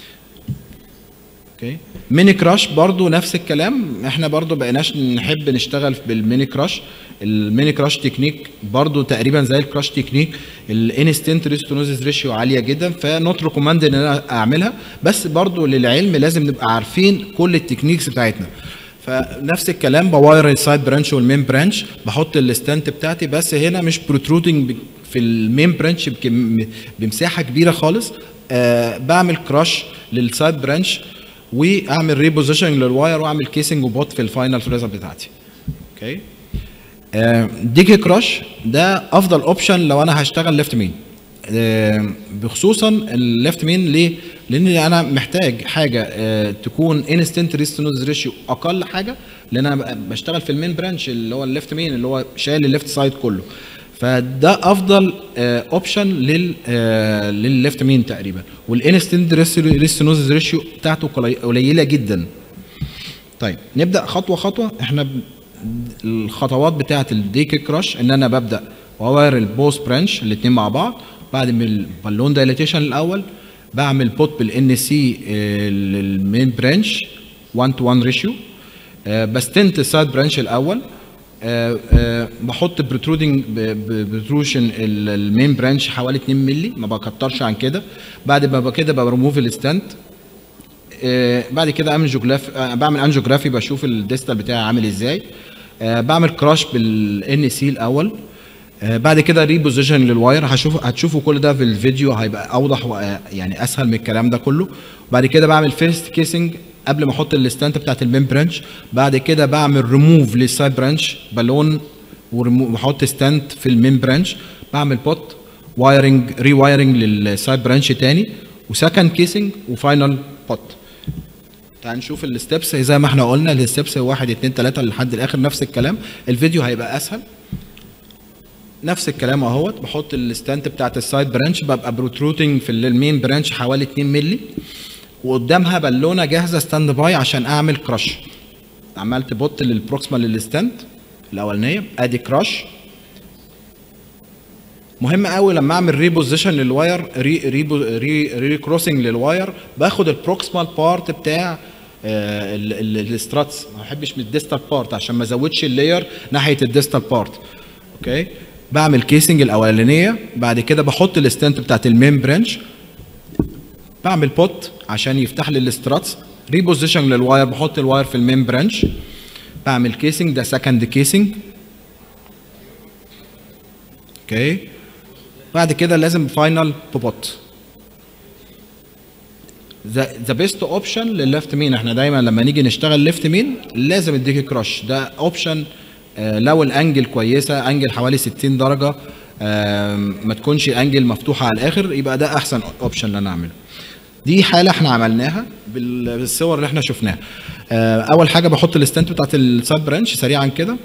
اوكي. ميني كراش برضو نفس الكلام، احنا برضو بقيناش نحب نشتغل بالميني كراش. الميني كراش تكنيك برضو تقريبا زي الكراش تكنيك، الانستنت ريستونوزيس ريشيو عاليه جدا، فنوت ريكومند ان انا اعملها، بس برضو للعلم لازم نبقى عارفين كل التكنيكس بتاعتنا. فنفس الكلام بواير السايد برانش والمين برانش، بحط الستانت بتاعتي، بس هنا مش بروترودنج في المين برانش بمساحه كبيره خالص. آه بعمل كراش للسايد برانش واعمل ريبوزيشننج للواير واعمل كيسنج وبوت في الفاينل فريزر بتاعتي. اوكي. آه ديكي كراش ده افضل اوبشن لو انا هشتغل ليفت مين، آه بخصوصا الليفت مين. ليه؟ لان انا محتاج حاجه آه تكون انستنت ريستونوز ريشيو اقل حاجه، لان انا بشتغل في المين برانش اللي هو الليفت مين اللي هو شايل الليفت سايد كله. فده افضل اوبشن لل للليفت مين تقريبا، والانستنت ريستونوز ريشيو بتاعته قليله جدا. طيب نبدا خطوه خطوه. احنا الخطوات بتاعه الديكي كراش ان انا ببدا واواير البوس برانش الاثنين مع بعض، بعد من البالون دايليتيشن الاول بعمل بوت بالان سي للمين برانش واحد تو واحد ريشيو، بستنت السايد برانش الاول، أه أه بحط بروترودنج بروتروشن المين برانش حوالي اتنين مللي، ما بكترش عن كده. بعد ما كده بريموف الستانت. أه بعد كده اعمل جوجراف أه بعمل انجيوجرافي بشوف الديستال بتاعي عامل ازاي. أه بعمل كراش بالان سي الاول. أه بعد كده ريبوزيشن للواير، هشوف هتشوفوا كل ده في الفيديو هيبقى اوضح يعني اسهل من الكلام ده كله. بعد كده بعمل فيرست كيسنج قبل ما احط الستانت بتاعت المين برانش. بعد كده بعمل ريموف للسايد برانش بالون واحط ستانت في المين برانش. بعمل بوت وايرنج ري وايرنج للسايد برانش تاني، وسكند كيسنج، وفاينل بوت. تعال نشوف الستبس زي ما احنا قلنا، الستبس واحد اتنين تلاته لحد الاخر نفس الكلام. الفيديو هيبقى اسهل. نفس الكلام اهوت، بحط الستانت بتاعت السايد برانش، ببقى بروتروتنج في المين برانش حوالي اتنين مللي، وقدامها بالونه جاهزه ستاند باي عشان اعمل كراش. عملت بوت للبروكسيمال للستاند الاولانيه، ادي كراش. مهم قوي لما اعمل ريبوزيشن للواير، ري ريبو ري ري كروسنج للواير، باخد البروكسيمال بارت بتاع آه الاستراتس، ما بحبش من الديستال بارت عشان ما ازودش اللاير ناحيه الديستال بارت. اوكي. بعمل كيسنج الاولانيه، بعد كده بحط الستاند بتاعت المين برانش، بعمل بوت عشان يفتح لي الاستراتس، ريبوزيشن للواير، بحط الواير في المين برانش، بعمل كيسنج، ده سكند كيسنج. اوكي. بعد كده لازم فاينل بوت. ذا بيست اوبشن للليفت مين، احنا دايما لما نيجي نشتغل ليفت مين لازم الديكي كراش، ده اوبشن آه لو الانجل كويسه، انجل حوالي ستين درجه، آه ما تكونش انجل مفتوحه على الاخر، يبقى ده احسن اوبشن اللي انا اعمله. دي حاله احنا عملناها بالصور اللي احنا شفناها. آه اول حاجه بحط الستانت بتاعت السايد برانش سريعا كده،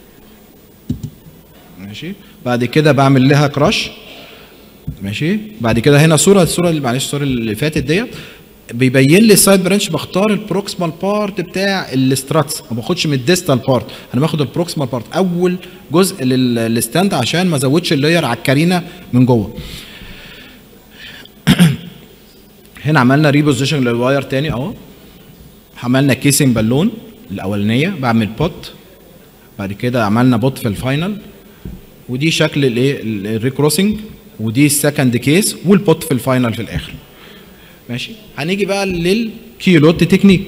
ماشي. بعد كده بعمل لها كراش، ماشي. بعد كده هنا صوره الصوره اللي معلش الصوره اللي فاتت ديت بيبين لي السايد برانش، بختار البروكسيمال بارت بتاع الاستراتس، ما باخدش من الديستال بارت، انا باخد البروكسيمال بارت اول جزء للستاند عشان ما ازودش اللاير على الكارينا من جوه. هنا عملنا ريبوزيشن للواير تاني اهو، عملنا كيسنج بالون الاولانيه، بعمل بوت، بعد كده عملنا بوت في الفاينل، ودي شكل الايه الريكروسنج، ودي السكند كيس، والبوت في الفاينل في الاخر. ماشي. هنيجي بقى للكيلوت تكنيك.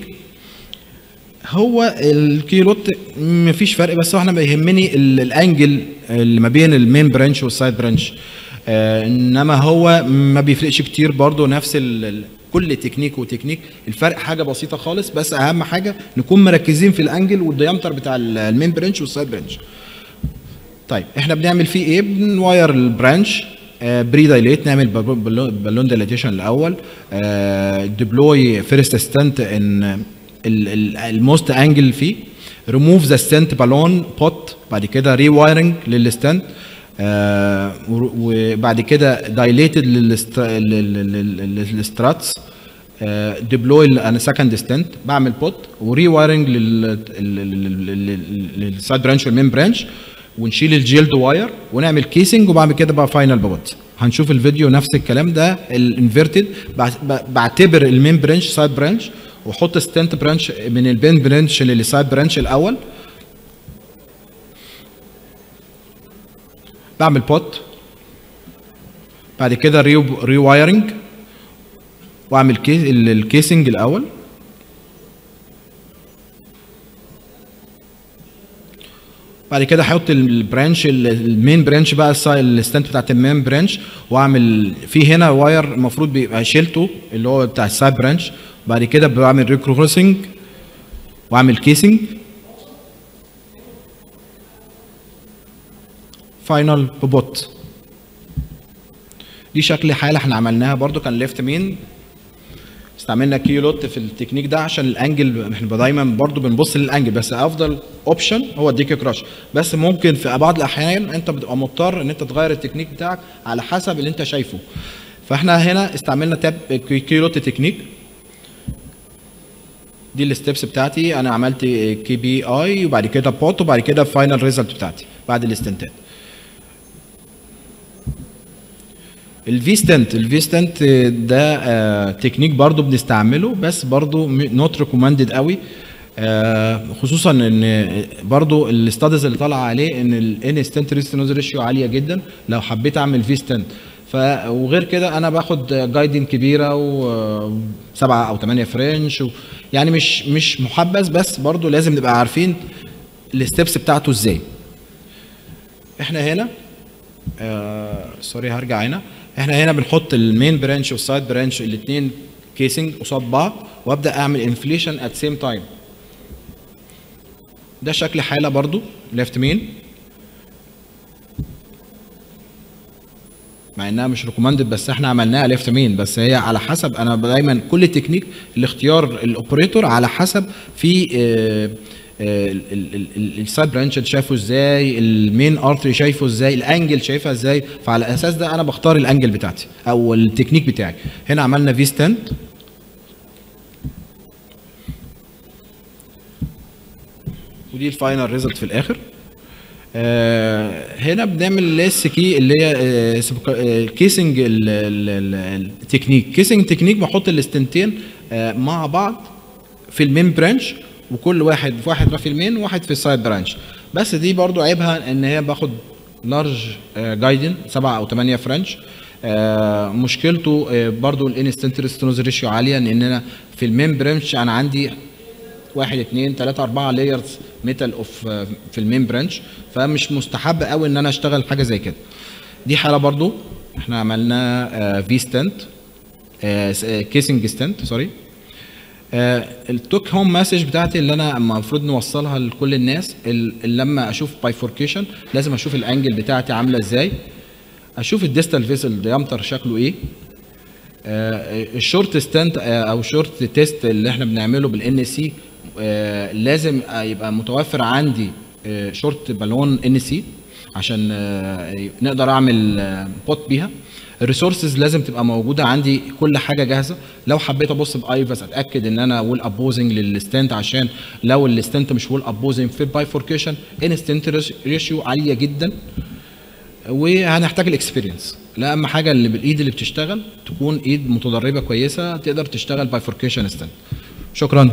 هو الكيلوت مفيش فرق، بس احنا بيهمني الانجل اللي ما بين المين برانش والسايد برانش، آه انما هو ما بيفرقش كتير برضو، نفس ال كل تكنيك وتكنيك الفرق حاجه بسيطه خالص، بس اهم حاجه نكون مركزين في الانجل والديامتر بتاع المين برانش والسايد برانش. طيب احنا بنعمل فيه ايه؟ بنواير البرانش، آه بري دايليت، نعمل بالون دايليتيشن الاول، آه ديبلوي فيرست ستانت ان الموست انجل فيه، ريموف ذا ستانت بالون بوت، بعد كده ري وايرنج للستانت، آه وبعد كده دايليتد للستراتس، ديبلوي انا سكند ستانت، بعمل بوت وري وايرنج للسايد برانش والمين برانش، ونشيل الجيلد واير ونعمل كيسنج، وبعد كده بقى فاينل بوت. هنشوف الفيديو نفس الكلام ده الانفيرتد، بعتبر المين برانش سايد برانش واحط ستنت برانش من البين برانش للسايد برانش الاول، بعمل بوت، بعد كده ري وايرنج واعمل كيس الكيسنج الاول، بعد كده احط البرانش المين برانش بقى الستنت بتاعت المين برانش، واعمل في هنا واير المفروض بيبقى شيلته اللي هو بتاع السايد برانش، بعد كده بعمل ريكروسنج واعمل كيسنج فاينل ببوت. دي شكل حاله احنا عملناها برده كان ليفت مين، استعملنا كي لوت في التكنيك ده عشان الانجل، احنا دايما برضو بنبص للانجل، بس افضل اوبشن هو الديكي كراش، بس ممكن في بعض الاحيان انت بتبقى مضطر ان انت تغير التكنيك بتاعك على حسب اللي انت شايفه. فاحنا هنا استعملنا تاب كي لوت تكنيك. دي الستبس بتاعتي، انا عملت كي بي اي وبعد كده بوت وبعد كده فاينل ريزلت بتاعتي بعد الاستنتات. الفي ستنت الفي ستنت ده آه تكنيك برضو بنستعمله، بس برضو نوت ريكومندد قوي، آه خصوصا ان برضو الاستاديز اللي طالعه عليه ان الان ستنت ريستنوز ريشيو عاليه جدا لو حبيت اعمل في ستنت. ف وغير كده انا باخد جايدين كبيره وسبعه او ثمانيه فرنش، يعني مش مش محبذ، بس برضو لازم نبقى عارفين الستبس بتاعته ازاي. احنا هنا آه سوري هرجع هنا، احنا هنا بنحط المين برانش والسايد برانش الاثنين كيسنج قصاد بعض، وابدا اعمل انفليشن ات سيم تايم. ده شكل حاله برضو ليفت مين، مع انها مش ريكومندد بس احنا عملناها ليفت مين، بس هي على حسب، انا دايما كل تكنيك الاختيار الاوبريتور على حسب في اه السايد برانش شايفه ازاي، المين ارتري شايفه ازاي، الانجل شايفها ازاي، فعلى الاساس ده انا بختار الانجل بتاعتي او التكنيك بتاعي. هنا عملنا في ستاند، ودي الفاينل ريزلت في الاخر. آه هنا بنعمل الاس كي اللي هي آه كيسنج التكنيك. كيسنج تكنيك بحط الاستنتين آه مع بعض في المين برانش، وكل واحد في واحد في المين وواحد في السايد برانش، بس دي برضو عيبها ان هي باخد لارج جايدن سبعه او ثمانيه فرنش. آه مشكلته آه برضو الانستنت ريستنوز ريشيو عاليه، لان انا في المين برانش انا عندي واحد اثنين ثلاثه اربعه لايرز ميتال اوف في المين برانش، فمش مستحب قوي ان انا اشتغل حاجه زي كده. دي حاله برضو احنا عملنا آه في ستنت آه كيسنج ستنت سوري. آه التوك هوم مسج بتاعتي اللي انا المفروض نوصلها لكل الناس، اللي لما اشوف بايفوركيشن لازم اشوف الانجل بتاعتي عامله ازاي، اشوف الديستال فيسل ديامتر شكله ايه. آه الشورت ستانت آه او شورت تيست اللي احنا بنعمله بالان سي آه لازم يبقى متوفر عندي آه شورت بالون ان سي عشان آه نقدر اعمل آه بوت بيها. الريسورسز لازم تبقى موجوده عندي، كل حاجه جاهزه. لو حبيت ابص بايفاس اتاكد ان انا ويل ابوزنج للستنت، عشان لو الستنت مش ويل ابوزنج في البايفوركيشن انستنت ريشيو عاليه جدا. وهنحتاج الاكسبيرينس، لا اهم حاجه اللي بالايد اللي بتشتغل تكون ايد متدربه كويسه تقدر تشتغل بايفوركيشن ستنت. شكرا.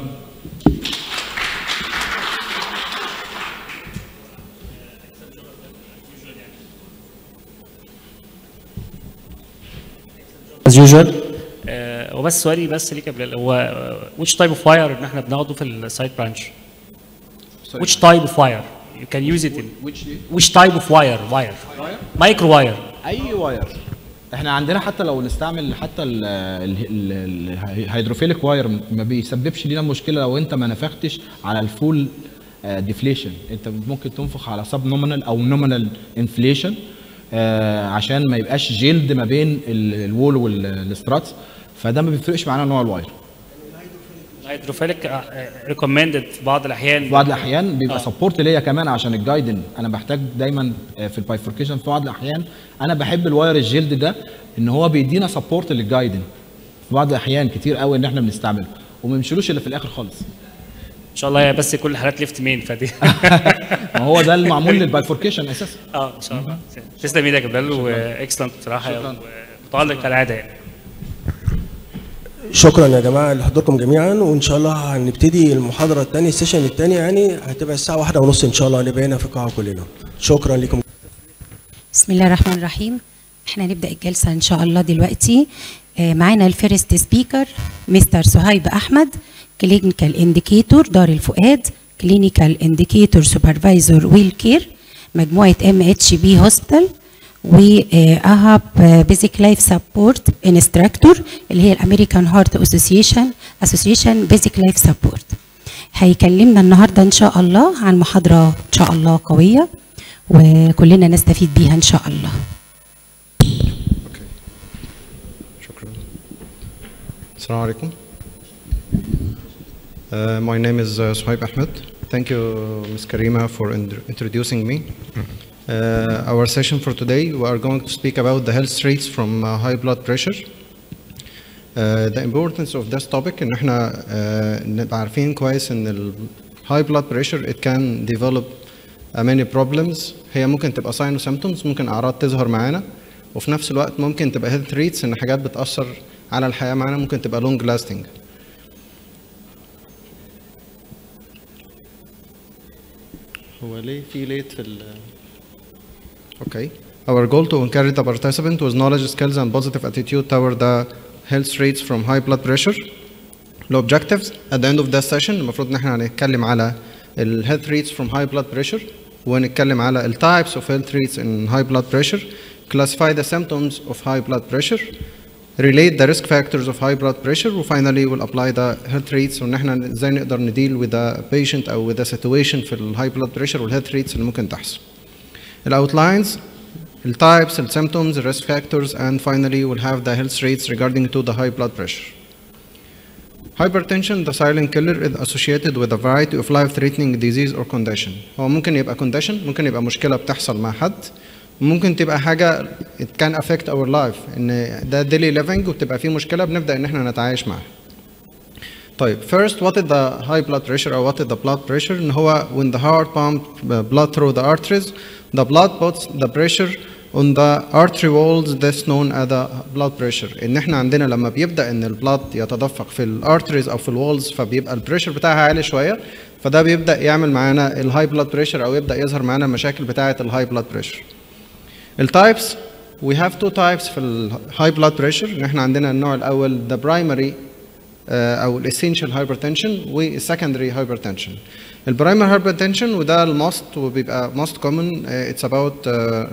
as usual. آه وبس سؤالي بس ليك يا بلال، هو which type of wire ان احنا بناخده في السايد برانش؟ which type of wire you can use it in which which type of wire wire micro wire اي واير. احنا عندنا حتى لو نستعمل حتى الهيدروفيليك واير ما بيسببش لينا مشكله لو انت ما نفختش على الفول ديفليشن. انت ممكن تنفخ على سب نومينال او نومينال انفليشن آه عشان ما يبقاش جلد ما بين الوول والستراتس، فده ما بيفرقش معانا نوع الواير. الهيدروفيليك ريكومندد في بعض الاحيان في بعض الاحيان بيبقى سبورت ليا كمان عشان الجايدن. انا بحتاج دايما في البايفوركيشن في بعض الاحيان انا بحب الواير الجلد ده ان هو بيدينا سبورت للجايدن. في بعض الاحيان كتير قوي ان احنا بنستعمله وما بنمشيلوش الا في الاخر خالص. ان شاء الله بس كل الحالات ليفت مين فدي ما هو ده المعمول للبايفوركيشن اساسا. اه ان شاء الله. تسلم ايدك يا بلال، واكسلنت بصراحه، متالق كالعاده يعني. شكرا يا جماعه لحضوركم جميعا، وان شاء الله هنبتدي المحاضره الثانيه السيشن الثانيه يعني هتبقى الساعه واحدة ونص ان شاء الله، هنبقى هنا في القاعه كلنا. شكرا لكم. بسم الله الرحمن الرحيم. احنا هنبدا الجلسه ان شاء الله دلوقتي. آه معانا الفيرست سبيكر مستر سهيب احمد، كلينيكال انديكيتور دار الفؤاد، كلينيكال انديكيتور سوبرفايزر ويل كير، مجموعه ام اتش بي هوسبيتال، واهب بيزك لايف سبورت انستراكتور اللي هي الامريكان هارت اسوسيشن اسوسيشن بيزك لايف سبورت. هيكلمنا النهارده ان شاء الله عن محاضره ان شاء الله قويه وكلنا نستفيد بيها ان شاء الله. شكرا. السلام عليكم. Uh, my name is uh, Suhaib Ahmed. Thank you, Miz Karima, for introducing me. Uh, our session for today, we are going to speak about the health rates from uh, high blood pressure. Uh, the importance of this topic ان احنا uh, نبقى عارفين كويس ان ال high blood pressure it can develop uh, many problems. هي ممكن تبقى sign و symptoms، ممكن اعراض تظهر معانا، وفي نفس الوقت ممكن تبقى health rates ان حاجات بتأثر على الحياة معانا، ممكن تبقى long lasting. هو ليه في ليت في ال Okay. Our goal to encourage the participant with knowledge, skills, and positive attitude toward the health rates from high blood pressure. The objectives at the end of this session المفروض ان احنا هنتكلم على ال health rates from high blood pressure، ونتكلم على ال types of health rates in high blood pressure, classify the symptoms of high blood pressure, relate the risk factors of high blood pressure, وfinally we'll apply the health rates وان احنا ازاي نقدر نديل with the patient او with the situation في ال high blood pressure وال health rates اللي ممكن تحصل. The outlines, the types, the symptoms, the risk factors, and finally we'll have the health rates regarding to the high blood pressure. Hypertension, the silent killer, is associated with a variety of life-threatening disease or condition. هو ممكن يبقى condition، ممكن يبقى مشكلة بتحصل مع حد، ممكن تبقى حاجة it can affect our life، إن ده daily living وبتبقى فيه مشكلة بنبدأ إن إحنا نتعايش معها. طيب first what is the high blood pressure or what is the blood pressure؟ إن هو when the heart pumps blood through the arteries, the blood puts the pressure on the artery walls, that's known as the blood pressure. ان احنا عندنا لما بيبدا ان البلاد يتدفق في الارتريز او في الوالز فبيبقى البريشر بتاعها عالي شويه، فده بيبدا يعمل معانا الهاي بلاد بريشر او يبدا يظهر معانا المشاكل بتاعه الهاي بلاد بريشر. التايبس we have two types في الهاي بلاد بريشر، ان احنا عندنا النوع الاول the primary uh, او الاسينشال هايبرتنشن والسكندري هايبرتنشن. البرايمري هايبرتنشن وده الماست وبيبقى most common uh, it's about uh,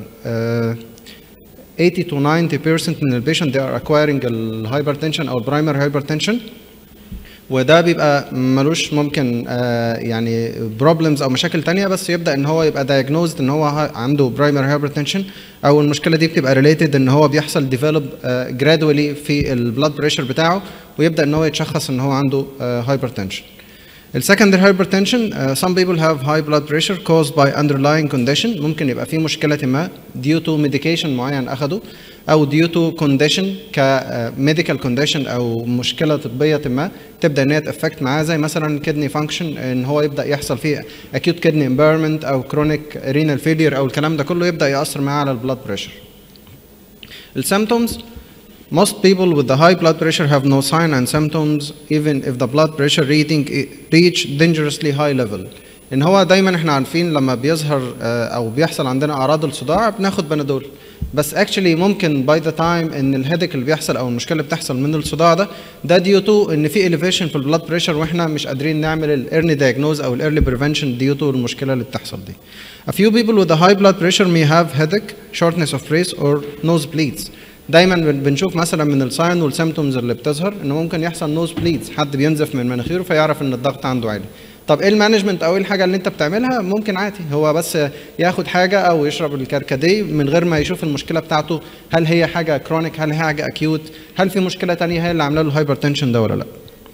uh, eighty to ninety percent من البيشنت they are acquiring الهايبرتنشن او البرايمري هايبرتنشن، وده بيبقى ملوش ممكن uh, يعني problems او مشاكل تانية، بس يبدا ان هو يبقى diagnosed ان هو عنده برايمري هايبرتنشن، او المشكله دي بتبقى related ان هو بيحصل develop uh, gradually في البلاد بريشر بتاعه، ويبدا ان هو يتشخص ان هو عنده هايبرتنشن. Uh, The secondary hypertension, uh, some people have high blood pressure caused by underlying condition. ممكن يبقى في مشكلة ما due to medication معين أخده، أو due to condition ك medical condition أو مشكلة طبية ما تبدأ إن هي تأفكت معاه، زي مثلا kidney function إن هو يبدأ يحصل فيه acute kidney impairment أو chronic renal failure أو الكلام ده كله يبدأ يأثر معاه على البلاد بريشر. الsymptoms most people with the high blood pressure have no sign and symptoms even if the blood pressure reading reach dangerously high level. ان هو دايما احنا عارفين لما بيظهر او بيحصل عندنا اعراض الصداع بناخد بنادول، بس actually ممكن by the time ان الهيدك اللي بيحصل او المشكله اللي بتحصل من الصداع ده ده due to ان في elevation في البلاد بريشر واحنا مش قادرين نعمل الايرلي diagnose او الايرلي بريفنشن due to المشكله اللي بتحصل دي. A few people with a high blood pressure may have headache, shortness of breath or nosebleeds. دايما بنشوف مثلا من الساين والسيمتومز اللي بتظهر ان ممكن يحصل نوز بليدز، حد بينزف من مناخيره فيعرف ان الضغط عنده عالي. طب ايه المانجمنت او ايه الحاجه اللي انت بتعملها؟ ممكن عادي هو بس ياخد حاجه او يشرب الكركديه من غير ما يشوف المشكله بتاعته، هل هي حاجه كرونيك، هل هي حاجه اكيوت، هل في مشكله ثانيه هي اللي عامله له الهايبرتنشن ده ولا لا.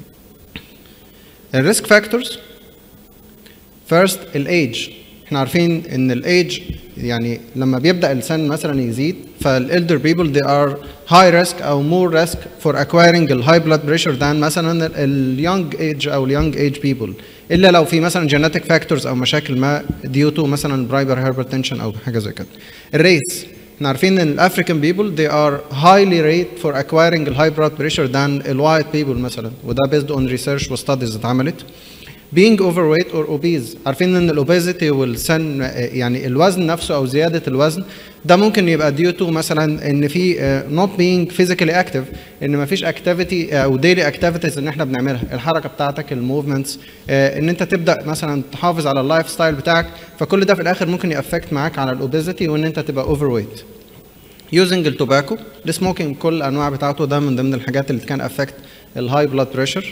الريسك فاكتورز فيرست الايج، احنا عارفين ان الايج يعني لما بيبدا السن مثلا يزيد فالالدر بيبل they are high risk او more risk for acquiring ال high blood pressure than مثلا ال young age او ال young age people، الا لو في مثلا genetic factors او مشاكل ما due to مثلا primary hypertension او حاجه زي كده. الريس احنا عارفين ان الافريكان بيبل they are highly rate for acquiring the high blood pressure than the white people مثلا، وده based on research و studies اتعملت. being overweight or obese، عارفين ان الاوبيزيتي والسن يعني الوزن نفسه او زياده الوزن ده ممكن يبقى due to مثلا ان في uh, not being physically active، ان ما فيش activity او daily activities ان احنا بنعملها، الحركه بتاعتك الموفمنتس uh, ان انت تبدا مثلا تحافظ على اللايف ستايل بتاعك، فكل ده في الاخر ممكن يأفكت معاك على الاوبيزيتي وان انت تبقى overweight. using التوباكو، السموكينج كل الانواع بتاعته ده من ضمن الحاجات اللي كان افكت الهاي بلاد بريشر.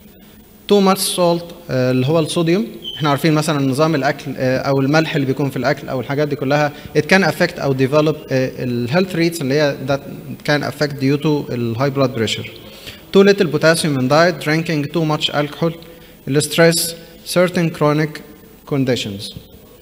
too much salt اللي هو الصوديوم، احنا عارفين مثلا نظام الاكل او الملح اللي بيكون في الاكل او الحاجات دي كلها it can affect او develop الهيلث ريتس اللي هي that can affect due to الهاي بلاد بريشر. too little potassium in diet، drinking too much alcohol، الستريس، certain chronic conditions.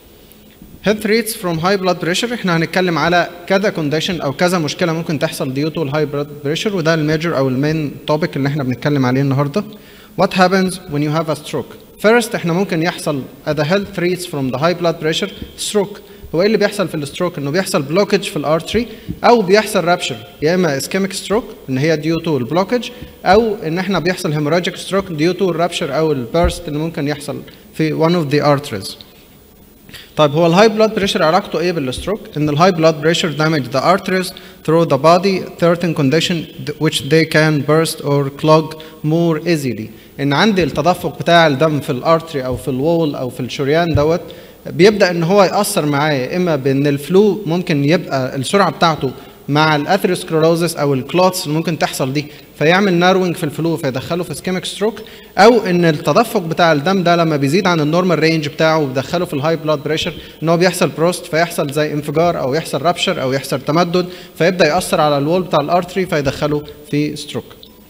health rates from high blood pressure، احنا هنتكلم على كذا condition او كذا مشكله ممكن تحصل due to الهاي blood pressure، وده الميجر او المين توبيك اللي احنا بنتكلم عليه النهارده. what happens when you have a stroke؟ first احنا ممكن يحصل the health rates from the high blood pressure stroke. هو ايه اللي بيحصل في الستروك؟ انه بيحصل blockage في الارتري او بيحصل rupture، يا اما ischemic stroke ان هي due to البلوكج، او ان احنا بيحصل hemorrhagic stroke due to الرابشر او البيرست اللي ممكن يحصل في one of the arteries. طيب هو الهاي بلاد بريشر علاقته ايه بالستروك؟ ان الهاي بلاد بريشر damage the arteries through the body certain condition which they can burst or clog more easily. ان عندي التدفق بتاع الدم في الارتري او في الوول او في الشريان دوت بيبدا ان هو ياثر معايا، اما بان الفلو ممكن يبقى السرعه بتاعته مع الاثيروسكلروزس او الكلوتس اللي ممكن تحصل دي فيعمل ناروينج في الفلو فيدخله في اسكيميك ستروك، او ان التدفق بتاع الدم ده لما بيزيد عن النورمال رينج بتاعه وبيدخله في الهاي بلاد بريشر ان هو بيحصل بروست فيحصل زي انفجار او يحصل رابشر او يحصل تمدد فيبدا ياثر على الوول بتاع الارتري فيدخله في ستروك.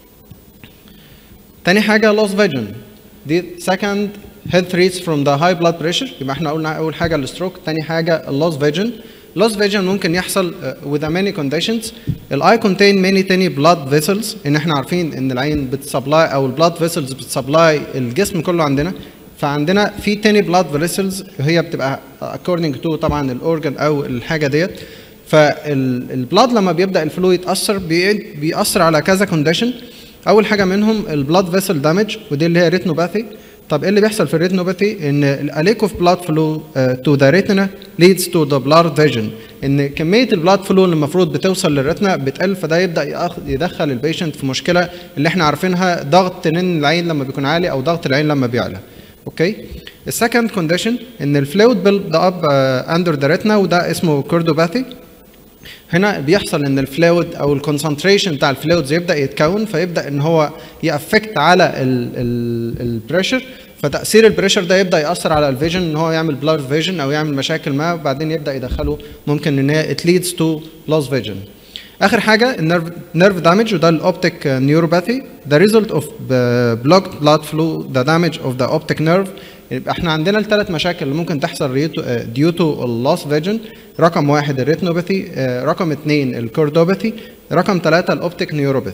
تاني حاجه لوس فيجن، دي سكند health rates from the high blood pressure. يبقى احنا قلنا اول حاجه الستروك، تاني حاجه اللوس فيجن. loss vision ممكن يحصل uh, with many conditions. الاي contain many tiny blood vessels، ان احنا عارفين ان العين بتسبلاي او البلاد فيسلز بتسبلاي الجسم كله عندنا، فعندنا في tiny blood vessels هي بتبقى according to طبعا الاورجن او الحاجه ديت. فالبلاد لما بيبدا الفلو يتاثر بيأثر على كذا كونديشن. اول حاجه منهم البلاد فيسل دامج ودي اللي هي ريتنوباثي. طب ايه اللي بيحصل في الريتنوباثي؟ ان a lack of blood flow uh, to the retina leads to the blurred vision، ان كميه البلاد فلو اللي المفروض بتوصل للريتنا بتقل، فده يبدا يدخل البيشنت في مشكله اللي احنا عارفينها ضغط تنين العين لما بيكون عالي او ضغط العين لما بيعلى. اوكي. السكند كونديشن ان الفلويد بيلد اب اندر ذا ريتنا وده اسمه كوردوباثي. هنا بيحصل ان الفلويد او الكونسنتريشن بتاع الفلويدز يبدا يتكون فيبدا ان هو يأفكت على البريشر، فتاثير البريشر ده يبدا ياثر على الفيجن ان هو يعمل بلار فيجن او يعمل مشاكل ما، وبعدين يبدا يدخله ممكن ان هي it leads to loss vision. اخر حاجه النيرف نيرف دامج وده الاوبتيك نيوروباثي. the result of blocked blood flow the damage of the optic nerve. يبقى احنا عندنا الثلاث مشاكل اللي ممكن تحصل due to loss vision. رقم واحد الريتنوباثي، رقم اثنين الكوردوباثي، رقم ثلاثة الاوبتيك نيوروباثي.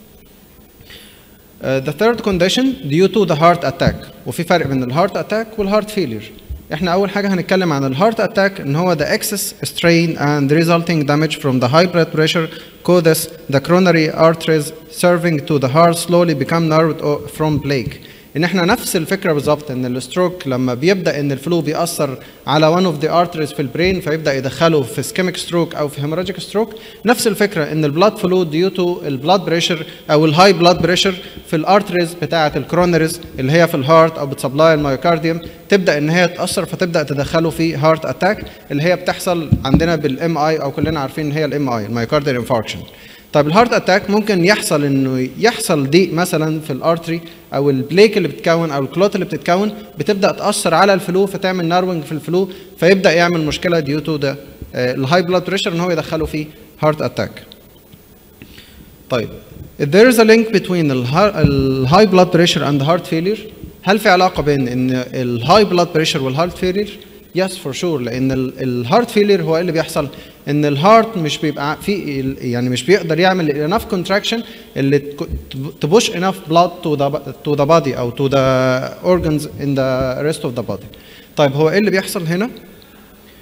the third condition due to the heart attack، وفي فرق بين الهارت اتاك والهارت فيلير. احنا اول حاجه هنتكلم عن الهارت اتاك ان هو the excess strain and resulting damage from the high blood pressure causes the coronary arteries serving to the heart slowly become narrowed from plaque. ان احنا نفس الفكره بالظبط ان الستروك لما بيبدا ان الفلو بيأثر على one of the arteries في البرين فيبدا يدخله في ischemic stroke او في hemorrhagic stroke. نفس الفكره ان البلاد فلو ديو تو البلاد بريشر او الهاي بلاد بريشر في الارتريز بتاعه الكرونريز اللي هي في الهارت او بتسبلاي المايوكارديوم تبدا ان هي تاثر فتبدا تدخله في هارت اتاك اللي هي بتحصل عندنا بالام اي او كلنا عارفين ان هي الام اي المايوكارديال انفاركشن. طيب الهارت اتاك ممكن يحصل انه يحصل ضيق مثلا في الارتري او البليك اللي بتتكون او الكلوت اللي بتتكون بتبدا تاثر على الفلو فتعمل ناروينج في الفلو فيبدا يعمل مشكله ديو تو ده الهاي بلاد بريشر ان هو يدخله في هارت اتاك. طيب there is a link between الهاي بلاد بريشر and heart failure. هل في علاقه بين ان الهاي بلاد بريشر والهارت فيلير؟ يس فور شور، لان الهارت فيلير هو اللي بيحصل ان الهارت مش بيبقى في يعني مش بيقدر يعمل enough contraction اللي تبوش enough blood to the to the body او to the organs in the rest of the body. طيب هو ايه اللي بيحصل هنا؟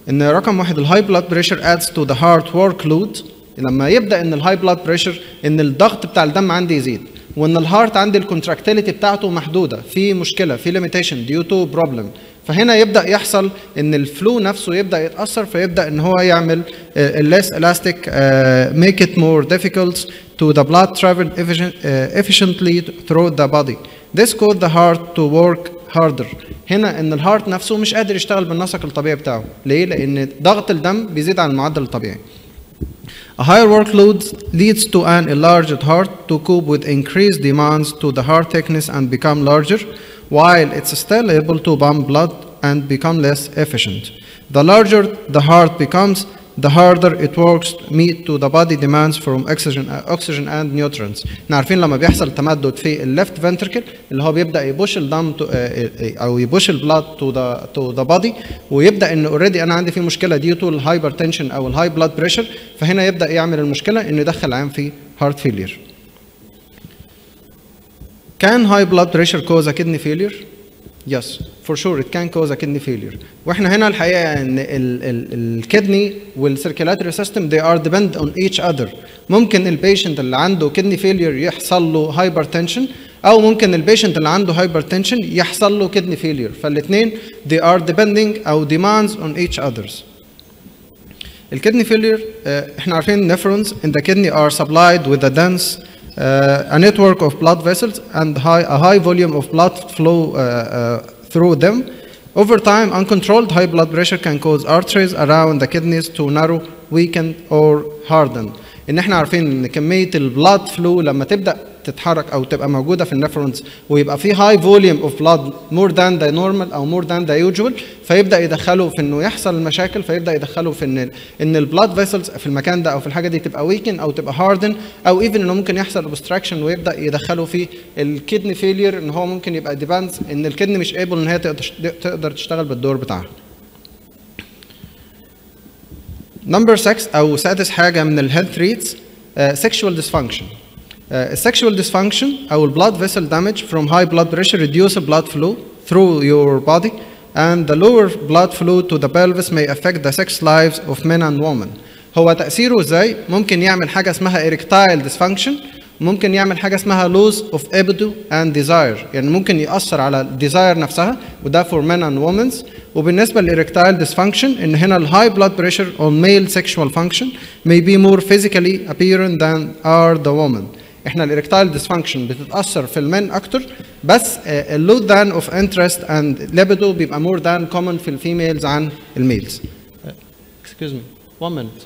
ان رقم واحد الهاي بلاد بريشر adds to the heart workload. لما يبدا ان الهاي بلاد بريشر ان الضغط بتاع الدم عندي يزيد، وان الهارت عندي الكونتراكتيليتي بتاعته محدوده، في مشكله، في ليميتيشن ديو تو بروبلم، فهنا يبدا يحصل ان الفلو نفسه يبدا يتاثر، فيبدا ان هو يعمل less elastic uh, make it more difficult to the blood travel efficient, uh, efficiently through the body. This cause the heart to work harder. هنا ان الهارت نفسه مش قادر يشتغل بالنسق الطبيعي بتاعه. ليه؟ لان ضغط الدم بيزيد عن المعدل الطبيعي. A higher workload leads to an enlarged heart to cope with increased demands to the heart thickness and become larger, while it's still able to pump blood and become less efficient. The larger the heart becomes, the harder it works to meet to the body demands from oxygen, oxygen and nutrients. احنا عارفين لما بيحصل تمدد في الليفت فنتركل اللي هو بيبدا يبوش الدم او يبوش البلاد to the to the body، ويبدا ان اوريدي انا عندي في مشكله ديو تو الهايبرتنشن او الهاي بلاد بريشر، فهنا يبدا يعمل المشكله انه يدخل عام في هارت فيلير. Can high blood pressure cause a kidney failure? Yes, for sure it can cause a kidney failure. واحنا هنا الحقيقه ان الكدني والسيركيلاتوري سيستم they are depend on each other. ممكن البيشنت اللي عنده kidney failure يحصل له hypertension، او ممكن البيشنت اللي عنده hypertension يحصل له kidney failure، فالاثنين they are depending او demands on each others. الكدني failure احنا عارفين nephrons in the kidney are supplied with a dense Uh, a network of blood vessels and high, a high volume of blood flow uh, uh, through them. Over time, uncontrolled high blood pressure can cause arteries around the kidneys to narrow, weaken, or harden. إن إحنا عارفين إن كمية البلاد فلو لما تبدأ تتحرك أو تبقى موجودة في النفرونز ويبقى في high volume of blood more than the normal أو more than the usual، فيبدأ يدخله في إنه يحصل المشاكل، فيبدأ يدخله في إن إن البلاد فيسلز في المكان ده أو في الحاجة دي تبقى weaken أو تبقى harden، أو even إنه ممكن يحصل obstruction ويبدأ يدخله في الكدني failure، إن هو ممكن يبقى depends إن الكدني مش able إن هي تقدر تشتغل بالدور بتاعها. Number six أو سادس حاجة من الهيلث ريتس uh, sexual dysfunction. Uh, sexual dysfunction أو blood vessel damage from high blood pressure reduce blood flow through your body, and the lower blood flow to the pelvis may affect the sex lives of men and women. هو تأثيره ازاي؟ ممكن يعمل حاجة اسمها erectile dysfunction، ممكن يعمل حاجة اسمها loss of libido and desire، يعني ممكن يأثر على الديزاير نفسها، وده for men and women. وبالنسبة للإركتايل dysfunction إن هنا ال high blood pressure on male sexual function may be more physically apparent than are the women. إحنا الإركتايل dysfunction بتتأثر في المن أكتر، بس ال low than of interest and libido بيبقى more than common في الفيميلز عن الميلز. Excuse me, one minute.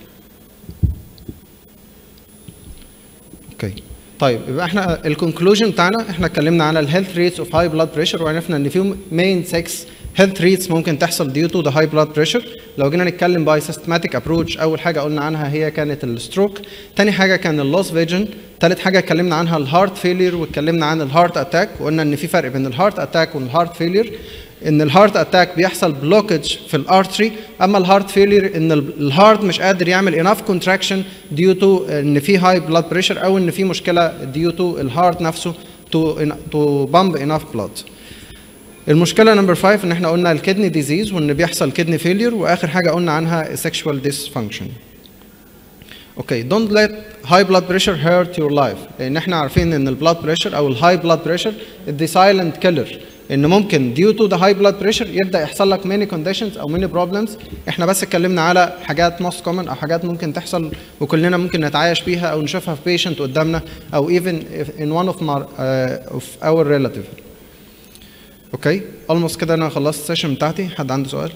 Okay. طيب يبقى احنا الكونكلوجن بتاعنا احنا اتكلمنا على الهيلث ريتس اوف هاي بلاد بريشر، وعرفنا ان في مين ستة هيلث ريتس ممكن تحصل ديو تو ذا هاي بلاد بريشر. لو جينا نتكلم باي سيستماتيك ابروتش، اول حاجه قلنا عنها هي كانت الستروك، ثاني حاجه كان اللوس فيجن، ثالث حاجه اتكلمنا عنها الهارت فيلير، واتكلمنا عن الهارت اتاك، وقلنا ان في فرق بين الهارت اتاك والهارت فيلير. ان الهارت اتاك بيحصل بلوكج في الارتري، اما الهارت فيلير ان الهارت مش قادر يعمل اناف كونتراكشن ديو تو ان في هاي بلاد بريشر، او ان في مشكله ديو تو الهارت نفسه تو تو بامب اناف بلاد. المشكله نمبر خمسة ان احنا قلنا الكدني ديزيز وان بيحصل كدني فيلير، واخر حاجه قلنا عنها sexual dysfunction. اوكي دونت ليت هاي بلاد بريشر هيرت يور لايف، لان احنا عارفين ان البلاد بريشر او الهاي بلاد بريشر دي سايلنت كيلر، ان ممكن ديو تو ذا هاي بلاد بريشر يبدا يحصل لك ماني كونديشنز او ماني بروبلمز. احنا بس اتكلمنا على حاجات موست كومن او حاجات ممكن تحصل وكلنا ممكن نتعايش بيها او نشوفها في بيشنت قدامنا او even in one of my uh, of our relative. اوكي almost كده انا خلصت السيشن بتاعتي. حد عنده سؤال؟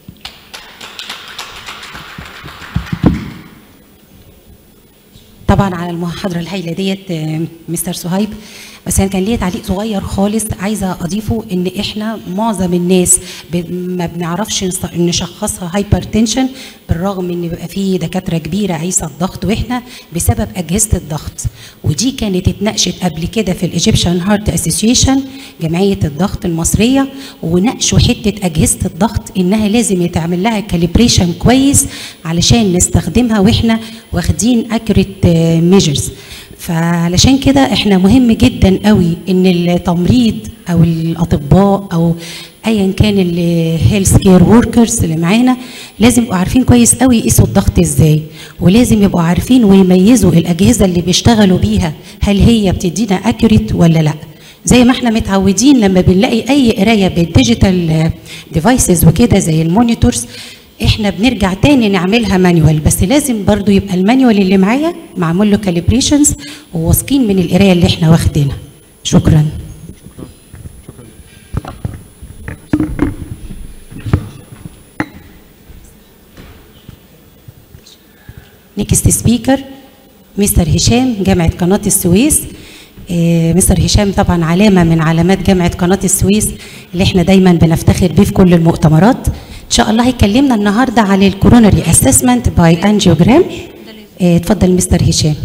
طبعا على المحاضره الهائله ديت مستر صهيب، بس انا كان ليا تعليق صغير خالص عايزه اضيفه، ان احنا معظم الناس ما بنعرفش نشخصها هايبرتنشن، بالرغم ان بيبقى في دكاتره كبيره قايسه الضغط، واحنا بسبب اجهزه الضغط، ودي كانت اتناقشت قبل كده في الايجيبشن هارت اسوسيشن جمعيه الضغط المصريه، وناقشوا حته اجهزه الضغط انها لازم يتعمل لها كاليبريشن كويس علشان نستخدمها واحنا واخدين اكوريت ميجرز. فعلشان كده احنا مهم جدا قوي ان التمريض او الاطباء او ايا كان الهيلث كير وركرز اللي معانا لازم يبقوا عارفين كويس قوي يقيسوا الضغط ازاي، ولازم يبقوا عارفين ويميزوا الاجهزه اللي بيشتغلوا بيها هل هي بتدينا اكيوريت ولا لا. زي ما احنا متعودين لما بنلاقي اي قرايه بالديجيتال ديفايسز وكده زي المونيتورز احنا بنرجع تاني نعملها مانيوال، بس لازم برضو يبقى المانيوال اللي معايا معمول له كاليبريشنز وواثقين من القرايه اللي احنا واخدينها. شكرا. نيكست سبيكر مستر هشام جامعه قناه السويس. مستر هشام طبعا علامه من علامات جامعه قناه السويس اللي احنا دايما بنفتخر بيه في كل المؤتمرات. ان شاء الله هيكلمنا النهارده على الكورونري اسسمنت باي انجيوجرام. اتفضل مستر هشام.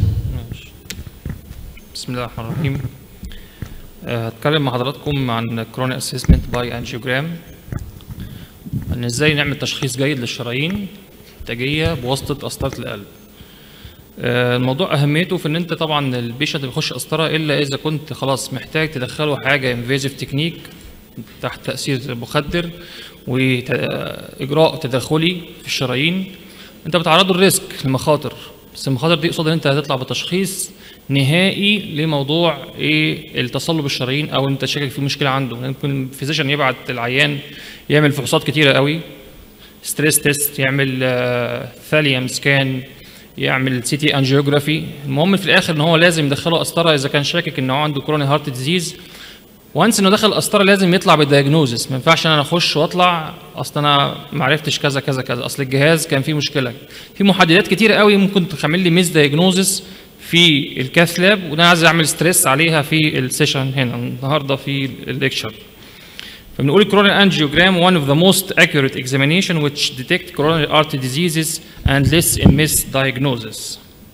بسم الله الرحمن الرحيم. هتكلم مع حضراتكم عن كورونري اسسمنت باي انجيوجرام، ان ازاي نعمل تشخيص جيد للشرايين التاجيه بواسطه قسطره القلب. الموضوع اهميته في ان انت طبعا البيشنت بيخش قسطره الا اذا كنت خلاص محتاج تدخله حاجه انفيزيف تكنيك تحت تاثير مخدر واجراء تداخلي في الشرايين، انت بتعرضه الريسك للمخاطر، بس المخاطر دي قصاد ان انت هتطلع بتشخيص نهائي لموضوع ايه التصلب الشرايين او انت شاكك في مشكله عنده. ممكن الفيزيشن يبعت العيان يعمل فحوصات كتيره قوي، ستريس تيست، يعمل ثاليوم سكان، يعمل سي تي انجيوجرافي. المهم في الاخر ان هو لازم يدخله قسطره اذا كان شاكك ان هو عنده كوروني هارت ديزيز. وانس انه دخل قسطره لازم يطلع بالدياجنوزس، ما ينفعش انا اخش واطلع اصل انا ما عرفتش كذا كذا كذا، اصل الجهاز كان فيه مشكله. في محددات كتير قوي ممكن تعمل لي ميس دياجنوزس في الكاث لاب، وانا عايز اعمل ستريس عليها في السيشن هنا النهارده في الليكشر. فبنقول coronary angiogram one of the most accurate examination which detect coronary artery diseases and less in misdiagnosis.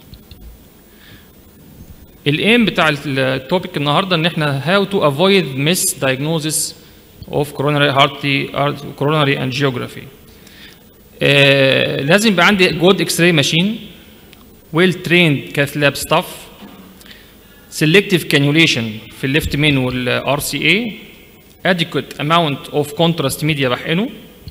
الايم بتاع التوبيك النهارده ان احنا how to avoid misdiagnosis of coronary artery coronary angiography. آه لازم يبقى عندي good X-ray machine, well trained cath lab staff, selective cannulation في الليفت مين والار سي اي, adequate amount of contrast media بحقنه,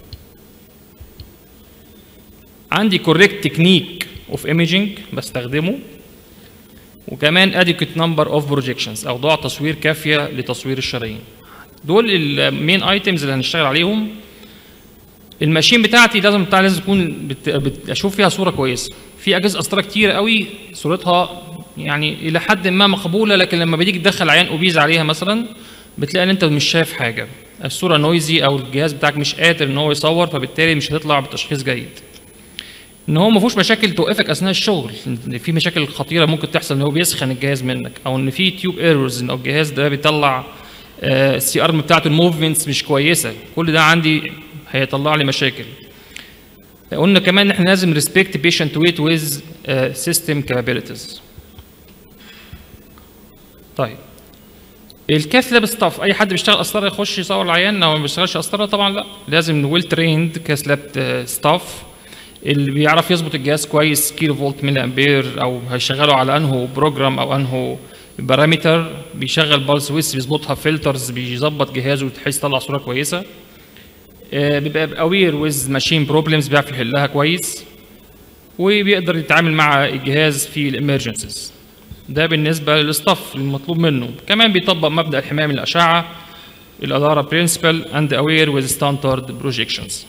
عندي correct technique of imaging بستخدمه, وكمان adequate number of projections اوضاع تصوير كافيه لتصوير الشرايين. دول المين ايتمز اللي هنشتغل عليهم. الماشين بتاعتي لازم بتاع لازم تكون بت... بت... اشوف فيها صوره كويسه. في اجهزه قسطره كتير قوي صورتها يعني الى حد ما مقبوله، لكن لما بتيجي تدخل عيان اوبيز عليها مثلا بتلاقي ان انت مش شايف حاجه، الصوره نويزي او الجهاز بتاعك مش قادر ان هو يصور، فبالتالي مش هتطلع بتشخيص جيد. ان هو ما فيهوش مشاكل توقفك اثناء الشغل، ان في مشاكل خطيره ممكن تحصل ان هو بيسخن الجهاز منك، او ان في تيوب ايرورز ان الجهاز ده بيطلع السي ارم بتاعته الموفمنتس مش كويسه، كل ده عندي هيطلع لي مشاكل. قلنا كمان ان احنا لازم ريسبكت بيشنت ويت ويز سيستم كابابيلتيز. طيب الكاث لاب ستاف، اي حد بيشتغل قسطره يخش يصور العيان او ما بيشتغلش قسطره؟ طبعا لا، لازم ويل تريند كاث لاب ستاف اللي بيعرف يظبط الجهاز كويس كيلو فولت ملي امبير، او هيشغله على انه بروجرام او انه بارامتر، بيشغل بالس ويس بيظبطها، فلترز بيظبط جهازه بحيث يطلع صوره كويسه. بيبقى اوير ويز ماشين بروبلمز بيعرف يحلها كويس، وبيقدر يتعامل مع الجهاز في الامرجنسيز. ده بالنسبه للستاف المطلوب منه. كمان بيطبق مبدا الحمايه من الاشعه، الاداره برنسبل اند اوير ويز ستاندرد بروجيكشنز.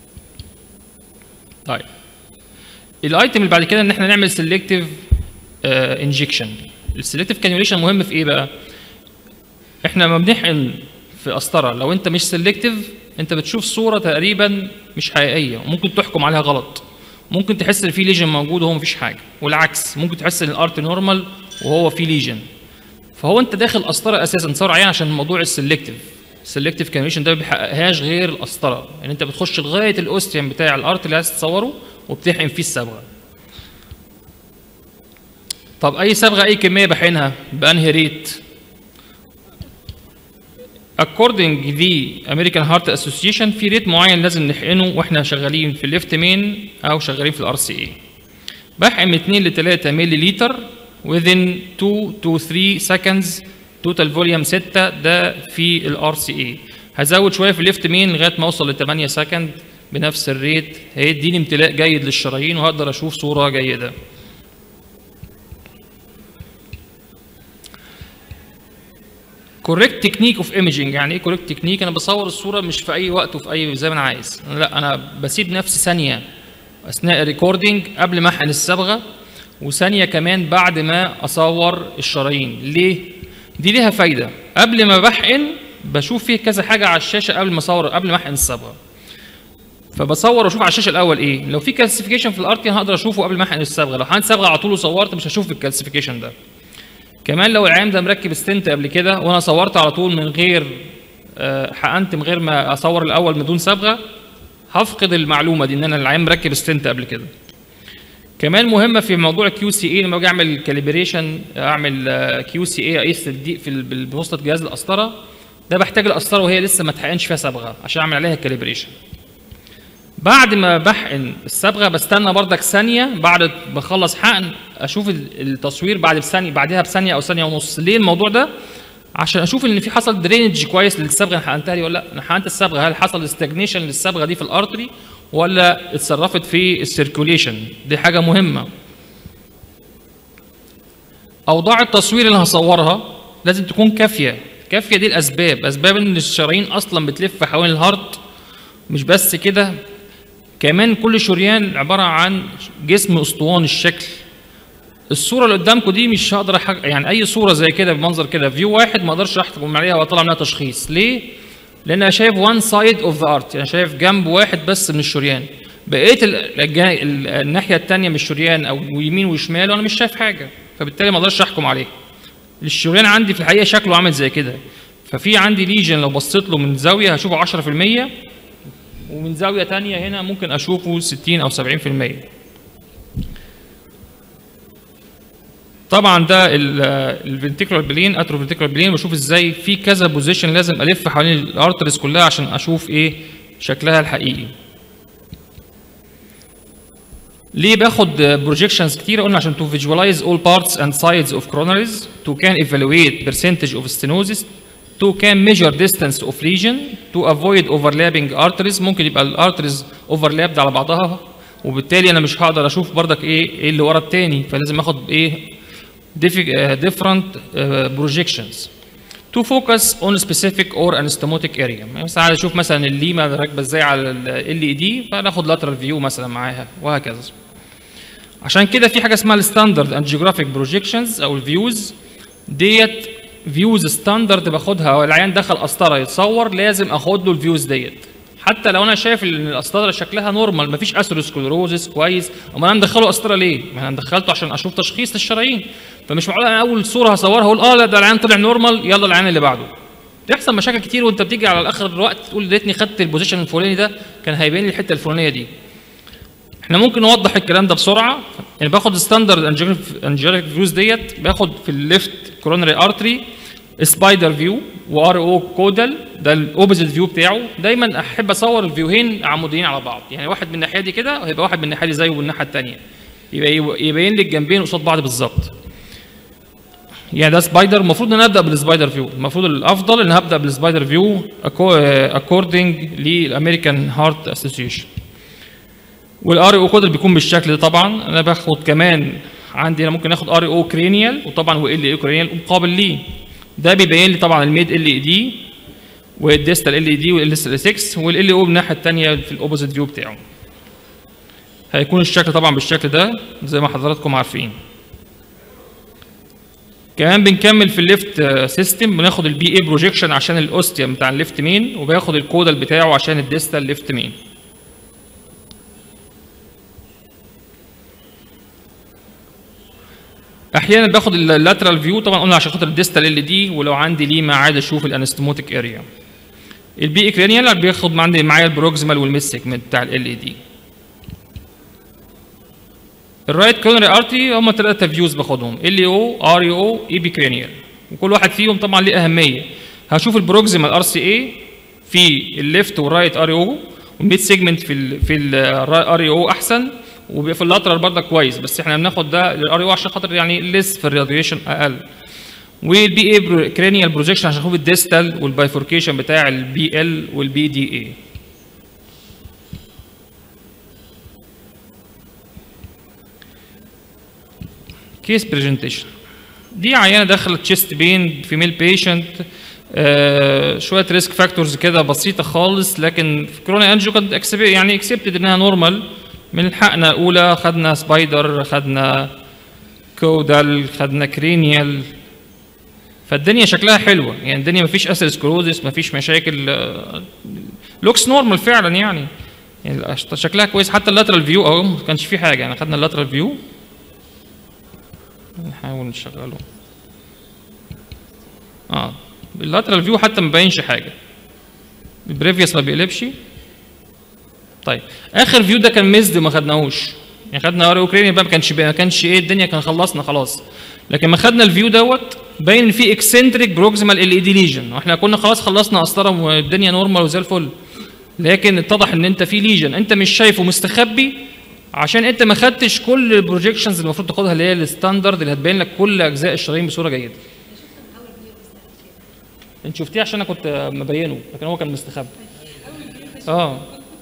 طيب الايتم اللي بعد كده ان احنا نعمل سيلكتيف انجكشن. السيلكتيف كانيوليشن مهم في ايه بقى؟ احنا لما بنحقن في قسطره لو انت مش سيلكتيف انت بتشوف صوره تقريبا مش حقيقيه، وممكن تحكم عليها غلط. ممكن تحس ان في ليجن موجود وهو مفيش حاجه، والعكس ممكن تحس ان الارت نورمال وهو في ليجن. فهو انت داخل قسطره اساسا تصور عيان عشان موضوع السيلكتيف. السيلكتيف كانيوليشن ده ما بيحققهاش غير القسطره، يعني انت بتخش لغايه الاوستيوم بتاع الارت اللي عايز تصوره وبتحقن فيه الصبغه. طب اي صبغه اي كميه بحقنها بانهي ريت؟ according the American Heart Association في ريت معين لازم نحقنه واحنا شغالين في الليفت مين او شغالين في الار سي اي. بحقن من اتنين ل تلاتة مللي لتر within two to three seconds، توتال فوليوم ستة، ده في الار سي اي. هزود شويه في الليفت مين لغايه ما اوصل ل ثمانية سكند بنفس الريت، هيديني امتلاء جيد للشرايين وهقدر اشوف صوره جيده. كوريكت تكنيك اوف ايميجنج، يعني ايه كوريكت تكنيك؟ انا بصور الصوره مش في اي وقت وفي اي زي ما انا عايز، لا انا بسيب نفسي ثانيه اثناء الريكوردنج قبل ما احقن الصبغه، وثانيه كمان بعد ما اصور الشرايين. ليه؟ دي ليها فايده. قبل ما بحقن بشوف فيه كذا حاجه على الشاشه قبل ما اصور، قبل ما احقن الصبغه. فبصور واشوف على الشاشه الاول ايه، لو في كالسيفيكيشن في الارتي انا هقدر اشوفه قبل ما احقن الصبغه، لو حقنت صبغه على طول وصورت مش هشوف الكالسيفيكيشن ده. كمان لو العيان ده مركب ستنت قبل كده وانا صورت على طول من غير حقنت من غير ما اصور الاول بدون صبغه، هفقد المعلومه دي ان انا العيان مركب ستنت قبل كده. كمان مهمه في موضوع الكيو سي اي، لما باجي اعمل كاليبريشن اعمل كيو سي اي اقيس الضيق في بواسطه جهاز القسطره، ده بحتاج القسطره وهي لسه ما اتحقنش فيها صبغه عشان اعمل عليها كاليبريشن. بعد ما بحقن الصبغه بستنى بردك ثانيه بعد ما اخلص حقن اشوف التصوير بعد بثانيه، بعدها بثانيه او ثانيه ونص. ليه الموضوع ده؟ عشان اشوف ان في حصل درينج كويس للصبغه اللي حقنتها لي ولا لا. انا حقنت الصبغه، هل حصل استجنيشن للصبغه دي في الارتري ولا اتصرفت في السيركوليشن؟ دي حاجه مهمه. اوضاع التصوير اللي هصورها لازم تكون كافيه. كافيه دي الاسباب، اسباب ان الشرايين اصلا بتلف حوالين الهارت. مش بس كده، كمان كل شريان عباره عن جسم اسطواني الشكل. الصوره اللي قدامكم دي مش هقدر أحق... يعني اي صوره زي كده بمنظر كده فيو واحد ما اقدرش احكم عليها واطلع منها تشخيص. ليه؟ لان انا شايف وان سايد اوف ذا ارت، يعني شايف جنب واحد بس من الشريان، بقيه الجا... الناحيه الثانيه من الشريان او يمين وشمال وانا مش شايف حاجه، فبالتالي ما اقدرش احكم عليه. الشريان عندي في الحقيقه شكله عامل زي كده، ففي عندي ليجن لو بصيت له من زاويه هشوفه عشرة في المية، ومن زاويه ثانيه هنا ممكن اشوفه ستين او سبعين في المية. طبعا ده الفنتيكولار بلين، اترو فنتيكولار بلين، بشوف ازاي في كذا بوزيشن لازم الف حوالين الارتريز كلها عشان اشوف ايه شكلها الحقيقي. ليه باخد بروجيكشنز كتير؟ قلنا عشان تو فيجواليز اول بارتس اند سايدز اوف كورونريز، تو كان ايفالويت برسنتج اوف ستينوزيس، تو كان ميجر ديستانس اوف ليجن، تو افويد اوفرلابنج ارتريز. ممكن يبقى الارتريز اوفرلابد على بعضها وبالتالي انا مش هقدر اشوف بردك ايه ايه اللي ورا الثاني، فلازم اخد ايه different uh, projections to focus on specific or anastomotic area. مثلا عايز اشوف مثلا الليمه راكبه ازاي على ال اي دي، فناخد lateral view مثلا معاها وهكذا. عشان كده في حاجه اسمها الستاندرد اند جيوغرافيك بروجيكشنز او الفيوز ديت. فيوز ستاندرد باخدها والعيان دخل قسطره يتصور لازم اخد له الفيوز ديت، حتى لو انا شايف ان القسطره شكلها نورمال مفيش اثيروسكليروزس كويس، امال انا مدخله قسطره ليه؟ ما انا دخلته عشان اشوف تشخيص للشرايين، فمش معقول انا اول صوره هصورها اقول اه لا ده العيان طلع نورمال يلا العيان اللي بعده. بيحصل مشاكل كتير وانت بتيجي على الاخر الوقت تقول ريتني خدت البوزيشن الفلاني ده كان هيبين لي الحته الفلانيه دي. احنا ممكن نوضح الكلام ده بسرعه. يعني باخد ستاندرد انجيوجرافيك فيوز ديت، باخد في الليفت كورونري ارتري سبايدر فيو وار او كودال، ده الاوبوزيت فيو بتاعه. دايما احب اصور الفيوهين عموديين على بعض، يعني واحد من الناحيه دي كده وهيبقى واحد من الناحيه دي زيه والناحيه الثانيه، يبقى يبين لي الجنبين قصاد بعض بالظبط. يعني ده سبايدر، المفروض ان انا ابدا بالسبايدر فيو، المفروض الافضل ان هبدا بالسبايدر فيو اكوردنج للامريكان هارت اسوسيشن. والار او كودال بيكون بالشكل ده. طبعا انا باخد كمان عندي انا ممكن اخد ار او كرينيال وطبعا وال اي كرينيال مقابل ليه. ده بيبين لي طبعا الميد ال اي دي والديستال ال اي دي والال اس ستة والال او الناحيه الثانيه في الاوبوزيت فيو بتاعه. هيكون الشكل طبعا بالشكل ده زي ما حضراتكم عارفين. كمان بنكمل في الليفت سيستم، بناخد البي اي بروجيكشن عشان الاوستيوم بتاع الليفت مين، وباخد الكودال بتاعه عشان الديستال ليفت مين. احيانا باخد اللاترال فيو طبعا قلنا عشان خاطر الديستال ال دي، ولو عندي ليما عايز اشوف الانستموتيك اريا. البي اي كرينيال بياخد عندي معايا البروكسيمال والميد سيجمنت بتاع ال دي. الرايت كورونري ارتي هم ثلاثه فيوز باخدهم، ال او ار او اي بي كرينيال، وكل واحد فيهم طبعا ليه اهميه. هشوف البروكسيمال ار سي اي في الليفت والرايت ار او، والميد سيجمنت في ال في الار او احسن، وبيبقى في اللاترال برضه كويس، بس احنا بناخد ده للار او عشان خاطر يعني ليس في الراديشن اقل. والبي اي كرانيال بروجيكشن عشان اشوف الديستال والبايفوركيشن بتاع البي ال والبي دي اي. كيس برزنتيشن. دي عيانه دخلت تشيست بين فيميل بيشنت، آه شويه ريسك فاكتورز كده بسيطه خالص، لكن في كورونا انجيو كانت يعني اكسبتد انها نورمال. من الحقنا الاولى خدنا سبايدر، خدنا كودال، خدنا كرينيال، فالدنيا شكلها حلوه يعني، الدنيا ما فيش اثيروسكلوزس، ما فيش مشاكل، آه لوكس نورمال فعلا يعني. يعني شكلها كويس، حتى اللاترال فيو اهو ما كانش فيه حاجه يعني. خدنا اللاترال فيو نحاول نشغله. اه اللاترال فيو حتى ما باينش حاجه، البريفيوس ما بيقلبش. طيب اخر فيو ده كان ميزد ما خدناهوش يعني، خدنا ار اوكرانيا بقى ما كانش ما كانش ايه الدنيا، كان خلصنا خلاص. لكن ما خدنا الفيو دوت باين فيه اكسنتريك بروكسيمال ال اي دي ليجن، واحنا كنا خلاص خلصنا قسطره والدنيا نورمال وزي الفل، لكن اتضح ان انت في ليجن انت مش شايفه مستخبي، عشان انت ما خدتش كل البروجيكشنز اللي المفروض تاخدها اللي هي الستاندرد اللي هتبين لك كل اجزاء الشرايين بصوره جيده. انت شفتيه عشان انا كنت مبينه، لكن هو كان مستخبي. اه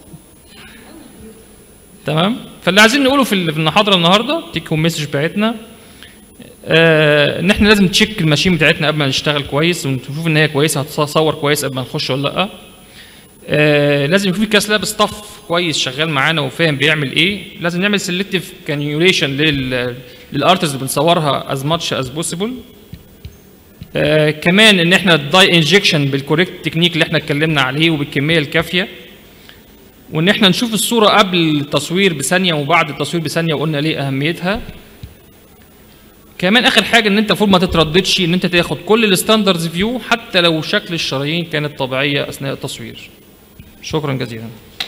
تمام. فاللي عايزين نقوله في المحاضره النهارده تيك هوم مسج بتاعتنا، آه ان احنا لازم تشيك الماشين بتاعتنا قبل ما نشتغل كويس، ونشوف ان هي كويسه هتصور كويس قبل ما نخش ولا لا. آه لازم يكون في كاس لاب ستاف كويس شغال معانا وفاهم بيعمل ايه. لازم نعمل سيلكتيف كانيوليشن للارتز اللي بنصورها از ماتش از بوسيبل. آه كمان ان احنا الداي انجكشن بالكوريكت تكنيك اللي احنا اتكلمنا عليه وبالكميه الكافيه، وان احنا نشوف الصوره قبل التصوير بثانيه وبعد التصوير بثانيه، وقلنا ليه اهميتها. كمان اخر حاجه ان انت المفروض ما تترددش ان انت تاخد كل الستاندردز فيو حتى لو شكل الشرايين كانت طبيعيه اثناء التصوير. شكرا جزيلا.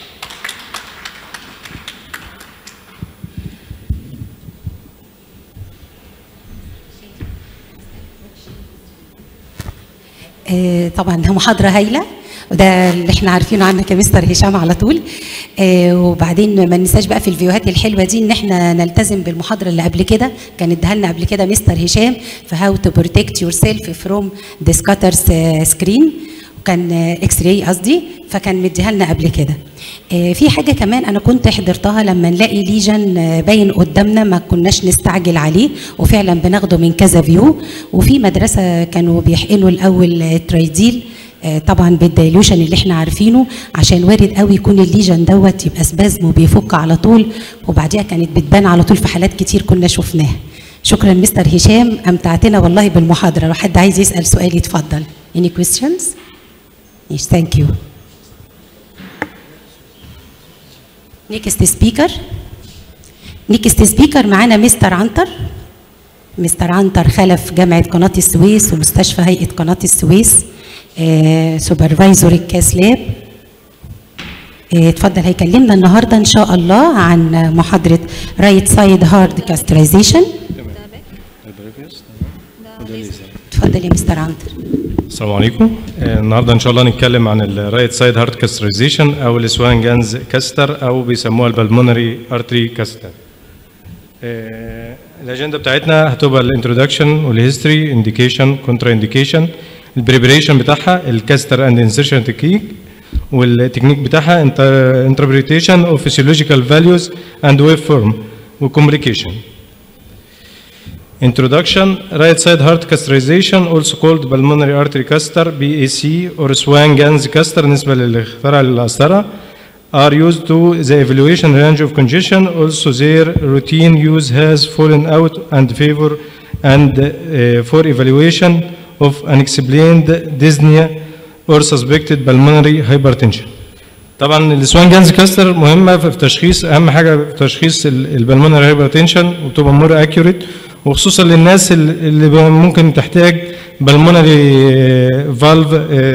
آه طبعا ده محاضره هايله، وده اللي احنا عارفينه عنك يا مستر هشام على طول. آه وبعدين ما ننساش بقى في الفيديوهات الحلوه دي ان احنا نلتزم بالمحاضره اللي قبل كده، كان اداها لنا قبل كده مستر هشام في هاو تو بروتكت يور سيلف فروم ذا سكاترز سكرين، وكان اكس راي قصدي، فكان مديها لنا قبل كده. آه في حاجه كمان انا كنت حضرتها لما نلاقي ليجن باين قدامنا ما كناش نستعجل عليه، وفعلا بناخده من كذا فيو. وفي مدرسه كانوا بيحقنوا الاول ترايديل طبعا بالدايلوشن اللي احنا عارفينه، عشان وارد قوي يكون الليجن دوت يبقى سبازم وبيفك على طول، وبعديها كانت بتبان على طول في حالات كتير كنا شفناها. شكرا مستر هشام، امتعتنا والله بالمحاضره. لو حد عايز يسال سؤال يتفضل. Any questions? Yes, thank you. Next speaker. Next speaker معانا مستر عنتر. مستر عنتر خلف جامعه قناه السويس ومستشفى هيئه قناه السويس، سوبرفايزور الكاس لاب. اتفضل. هيكلمنا النهارده ان شاء الله عن محاضره رايت سايد هارد كاسترايزيشن. اتفضل يا مستر عنتر. السلام عليكم. النهارده ان شاء الله نتكلم عن الرايت سايد هارد كاسترايزيشن او السوان جانز كاستر او بيسموها البلمونري ارتري كاستر. الاجنده بتاعتنا هتبقى الانترودكشن والهيستوري، انديكيشن، كونترا انديكيشن، البريبريشن بتاعها، الكاستر اند انسيرشن تكنيك، والتكنيك بتاعها انتربريتيشن اوف فيسيولوجيكال فاليوز اند ويف فورم وكومبليكيشن. Introduction: right side heart castration, also called pulmonary artery caster (B A C) or Swan-Ganz caster بالنسبة للي اخترع القسطرة are used to the evaluation range of congestion. Also their routine use has fallen out and favor and uh, for evaluation of unexplained dyspnea or suspected pulmonary hypertension. طبعا السوان جانز كاستر مهمه في تشخيص، اهم حاجه في تشخيص البلمونري هايبرتنشن، وتبقى مور اكيوريت، وخصوصا للناس اللي ممكن تحتاج بلمونري فالف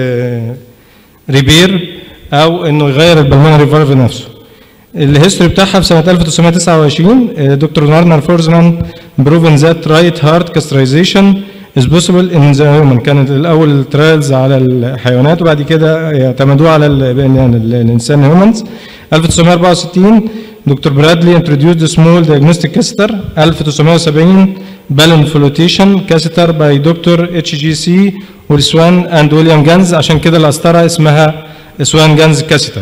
ريبير او انه يغير البلمونري فالف نفسه. الهيستوري بتاعها في سنه ألف وتسعمائة وتسعة وعشرين دكتور نارنر فورزمان بروفن ذات رايت هارت كاسترايزيشن is possible in the human. كانت الاول ترايلز على الحيوانات وبعد كده اعتمدوها على الانسان هيومنز. ألف وتسعمائة وأربعة وستين دكتور برادلي introduced small diagnostic caster. ألف وتسعمائة وسبعين بالون فلوتيشن كاسيتر باي دكتور اتش جي سي والسوان اند ويليام جانز، عشان كده القسطره اسمها سوان جانز كاسيتر.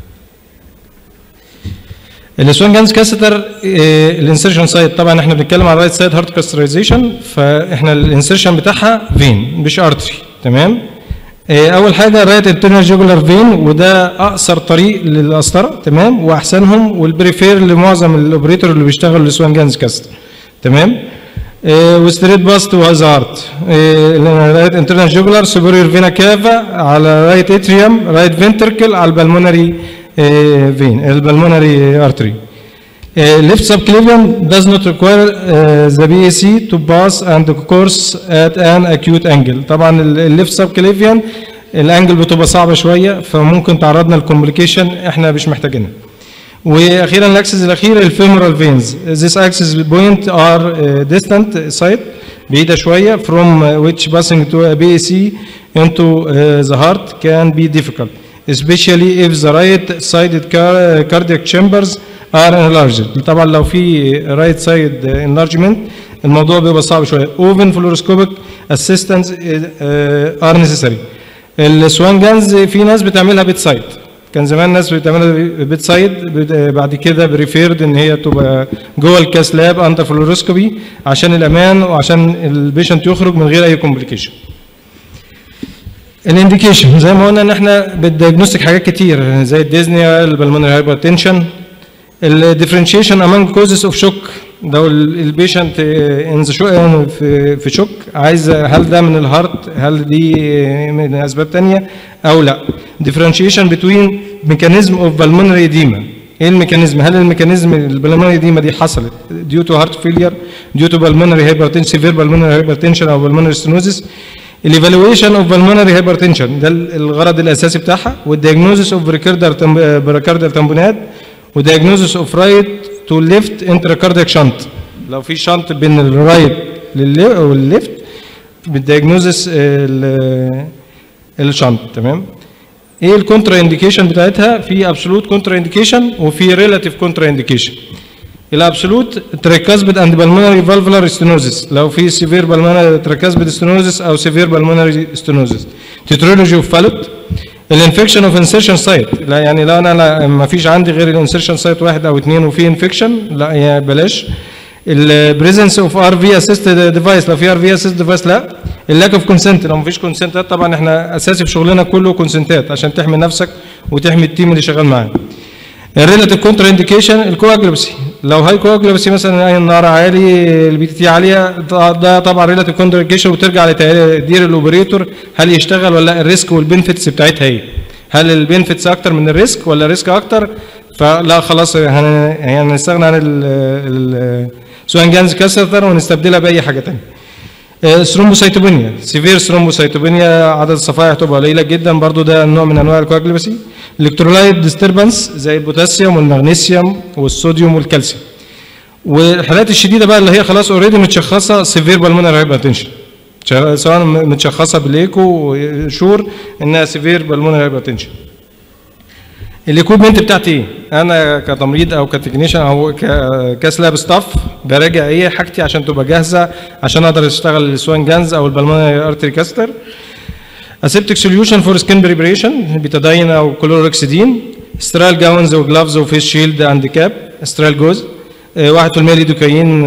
السوان جانز كاسيتر الانسرشن سايت، طبعا احنا بنتكلم على رايت سايد هارت كاسترايزيشن، فاحنا الانسرشن بتاعها فين مش ارتري. تمام. اول حاجه رايت انترنال جوجولار فين، وده اقصر طريق للقسطره. تمام. واحسنهم والبريفير لمعظم الاوبريتور اللي بيشتغلوا السوان جانز كاسيتر. تمام. وستريت باست وهاز هارت. رايت انترنال جوجولار سوبيريور فينا كافا على رايت اتريوم رايت فنتركل على البلمونري فين البلمونري ارتري. left subclavian does not require uh, the بي إيه سي to pass and course at an acute angle. طبعا الليفت subclavian الانجل بتبقى صعبه شويه، فممكن تعرضنا للكومبليكيشن احنا مش محتاجينها. واخيرا الاكسس الاخير الفيمورال فينز. This axis point are uh, distant site بعيده شويه from which passing to a بي إيه سي into uh, the heart can be difficult, especially if the right-sided cardiac chambers are enlarged. طبعا لو في right side enlargement الموضوع بيبقى صعب شويه. Open fluoroscopic assistance are necessary. السوان جانز في ناس بتعملها بيت سايد، كان زمان ناس بتعملها بيت سايد، بعد كده بريفيرد ان هي تبقى جوه الكاس لاب اندر فلوروسكوبي عشان الامان وعشان البيشنت يخرج من غير اي كومبليكيشن. الانديكيشن زي ما قلنا ان احنا بتديagnostic حاجات كتير زي الديزنيا، البلمونري هايبرتنشن. الديفرنشيشن امونج كوزز اوف شوك، لو البيشنت ان في في شوك عايز هل ده من الهارت، هل دي من اسباب ثانيه او لا. ديفرنشيشن بتوين ميكانيزم اوف بالمونري اديما. ايه الميكانيزم؟ هل الميكانيزم البلمونري اديما دي حصلت ديو تو هارت فيلير، ديو تو بالمونري هايبرتنشن، سيفير بالمونري هايبرتنشن او بالمونري ستينوزيس. الايفالويشن اوف بالمونري هايبرتنشن ده الغرض الاساسي بتاعها، والدياجنوزيس اوف بريكاردال تامبونات، ودياجنوزيس اوف رايت تو ليفت انتراكاردياك شنت. لو في شنت بين الرايت والليفت بالدياجنوزيس الشنت. تمام. ايه الكونترا انديكيشن بتاعتها؟ في ابسولوت كونترا انديكيشن وفي ريلاتيف كونترا انديكيشن. الابسولوت تريكاسبيد اند بالمونري فالفولار ستينوزيس، لو في سيفير بالمونري تريكاسبيد ستينوزيس او سيفير بالمونري ستينوزيس. تيترولوجي اوف فالوت. الانفكشن اوف انسيرشن سايت، لا يعني لو انا ما فيش عندي غير الانسيرشن سايت واحد او اثنين وفي انفكشن، لا يعني بلاش. البريزنس اوف ار في اسيستد ديفايس، لو في ار في اسيستد ديفايس لا. اللاك اوف كونسنت، لو ما فيش كونسنتات طبعا احنا اساسي في شغلنا كله كونسنتات عشان تحمي نفسك وتحمي التيم اللي شغال معاك. الريلاتيف كونتر انديكيشن الكواجلوبسي، لو هاي كواجلوبسي مثلا اي النار عالي البي تي تي عاليه، ده طبعا ريلاتيف كونتر انديكيشن وترجع لتقدير الاوبريتور هل يشتغل ولا لا، الريسك والبنفيتس بتاعتها ايه؟ هل البنفيتس اكتر من الريسك ولا الريسك اكتر؟ فلا خلاص هنستغنى عن السوان جانز كاسيتر ونستبدلها باي حاجه ثانيه. ثرومبوسايتوبينيا، سيفير ثرومبوسايتوبينيا عدد الصفائح تبقى قليله جدا، برضو ده نوع من انواع الكواجلوبسي. الكترولايت ديستربنس زي البوتاسيوم والمغنيسيوم والصوديوم والكالسيوم. والحالات الشديده بقى اللي هي خلاص اوريدي متشخصه سيفير بالمونري هايبرتنشن، سواء متشخصه بالايكو شور انها سيفير بالمونري هايبرتنشن. الايكويبمنت بتاعتي ايه؟ انا كتمريض او كتكنيشن او كاس لاب ستاف براجع ايه حاجتي عشان تبقى جاهزه عشان اقدر اشتغل السوان جانز او البلمونري ارتري كاستر. اسيبتك سوليوشن فور سكين بريبريشن، بيتادين او كلوروكسيدين. سترال جاونز وجلافز وفيس شيلد اند كاب. سترال جوز واحد في المية ليدوكاين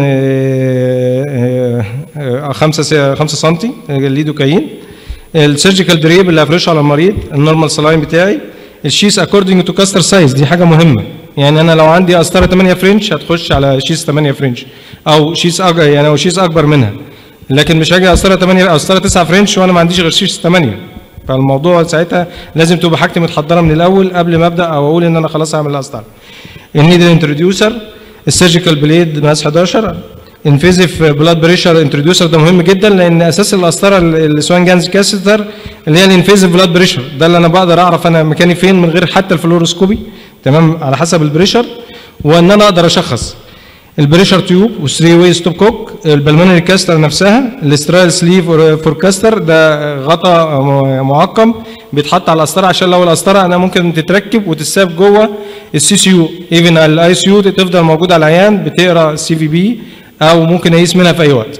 خمسة خمسة سم ليدوكاين. السيرجيكال دريب اللي هفرشه على المريض. النورمال سلاين بتاعي. الشيس اكوردنج تو كاستر سايز، دي حاجه مهمه، يعني انا لو عندي قسطره ثمانية فرنش هتخش على شيس ثمانية فرنش او شيس أج... يعني او شيس اكبر منها، لكن مش هاجي قسطره ثمانية او قسطره تسعة فرنش وانا ما عنديش غير شيس ثمانية. فالموضوع ساعتها لازم تبقى حاجتي متحضره من الاول قبل ما ابدا او اقول ان انا خلاص هعمل القسطره. النيدل انتروديوسر. السيرجيكال بليد مقاس احداشر. انفيزيف بلاد بريشر انتروديوسر، ده مهم جدا لان اساس القسطره السوان جانز كاسيتر اللي هي الانفيزيف بلاد بريشر، ده اللي انا بقدر اعرف انا مكاني فين من غير حتى الفلوروسكوبي، تمام، على حسب البريشر، وان انا اقدر اشخص. البريشر تيوب والثري واي ستوب كوك. البلمونري كاستر نفسها. الاسترال سليف فور كاستر، ده غطاء معقم بيتحط على القسطره عشان لو القسطره انا ممكن تتركب وتتساب جوه السي سي يو، ايفن الاي سي يو تفضل موجوده على العيان بتقرا السي في بي او ممكن اقيس منها في اي وقت.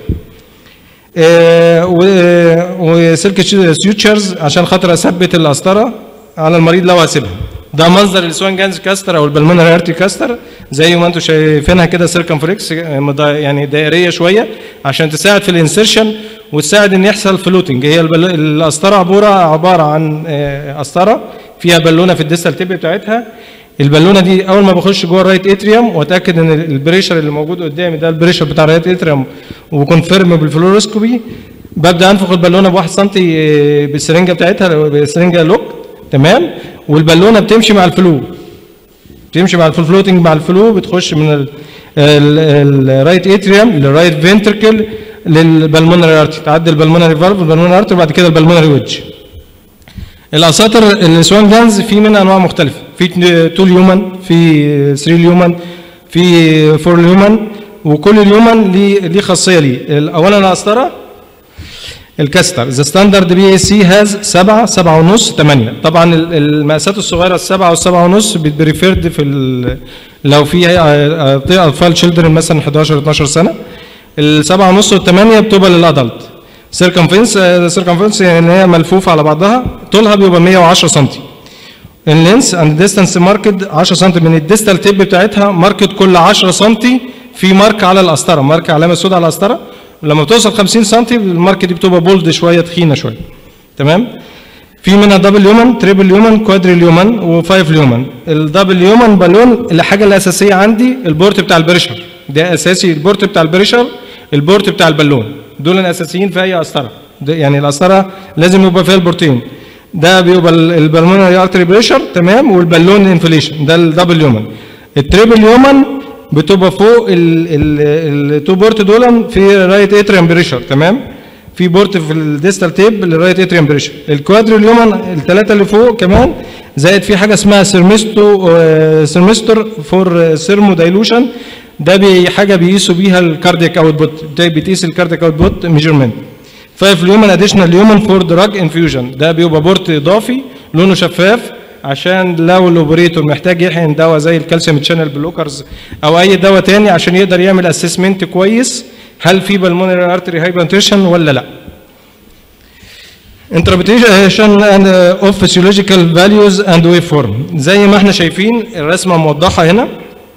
وسلك سيوتشرز عشان خاطر اثبت القسطره على المريض لو هسيبها. ده منظر السوان جانز كاستر او البلمونري ارتري كاستر زي ما انتم شايفينها كده سيركمفلكس يعني دائريه شويه عشان تساعد في الانسرشن وتساعد ان يحصل فلوتنج. هي القسطره عباره عباره عن قسطره فيها بالونه في الديستال تيب بتاعتها. البالونه دي اول ما بخش جوه الرايت اتريوم واتاكد ان البريشر اللي موجود قدامي ده البريشر بتاع الرايت اتريوم وكونفيرم بالفلوروسكوبي، ببدا انفخ البالونه بواحد سم بالسرنجه بتاعتها بالسرنجه لوك تمام. والبالونه بتمشي مع الفلو بتمشي مع الفلوتنج مع الفلو بتخش من الرايت اتريوم للرايت فينتركل للبلمونري ارتري تعدي البلمونري فالف والبلمونري ارتري وبعد كده البلمونري ويدج. الاساطر السوان جانز في منها انواع مختلفه، في اتنين ليومن، في تلاتة ليومن، في أربعة ليومن، وكل ليومن ليه ليه خاصيه ليه. اولا القسطره الكاستر ذا ستاندرد بي اي سي هاز سبعة سبعة ونص ثمانية. طبعا المقاسات الصغيره السبعة والسبعة ونص بتريفيرد في لو في اطفال تشيلدرن مثلا حداشر اتناشر سنه. السبعة ونص والثمانيه بتبقى للادلت. سيركمفرنس سيركمفرنس يعني هي ملفوفه على بعضها، طولها بيبقى مية وعشرة سم. اللينس اند ديستانس ماركت عشرة سم من الديستال تيب بتاعتها، ماركت كل عشرة سم في مارك على القسطره، مارك علامه سوداء على القسطره. لما بتوصل خمسين سم المارك دي بتبقى بولد شويه تخينه شويه تمام. في منها دبل يومن، تريبل يومن، كوادريل يومن، وفايف يومن. الدبل يومن بالون الحاجه الاساسيه عندي البورت بتاع البريشر، ده اساسي البورت بتاع البريشر، البورت بتاع البالون، دول الاساسيين في اي قسطره. يعني القسطره لازم يبقى فيها البورتين، ده بيبقى البلمونري ارتري بريشر تمام والبالون انفليشن، ده الدبل يومن. التريبل يومن بتبقى فوق التو بورت دول في رايت اتريم بريشر تمام، في بورت في الديستال تيب للرايت اتريم بريشر. الكوادريل يومن الثلاثه اللي فوق كمان زائد في حاجه اسمها سيرمستو سيرمستر فور سيرمو دايلوشن، ده بي حاجه بيقيسوا بيها الكاردياك اوت بوت، بتقيس الكاردياك اوت بوت ميجرمنت. فايف يومن اديشنال يومن فور دراج انفيوجن، ده بيبقى بورت اضافي لونه شفاف عشان لو الاوبريتور محتاج يحقن دواء زي الكالسيوم تشانل بلوكرز او اي دواء تاني عشان يقدر يعمل اسسمنت كويس هل في بالمونري ارتري هايبرتنشن ولا لا. انتربريتيشن اوف فيسيولوجيكال فاليوز اند ويف فورم، زي ما احنا شايفين الرسمه موضحه هنا.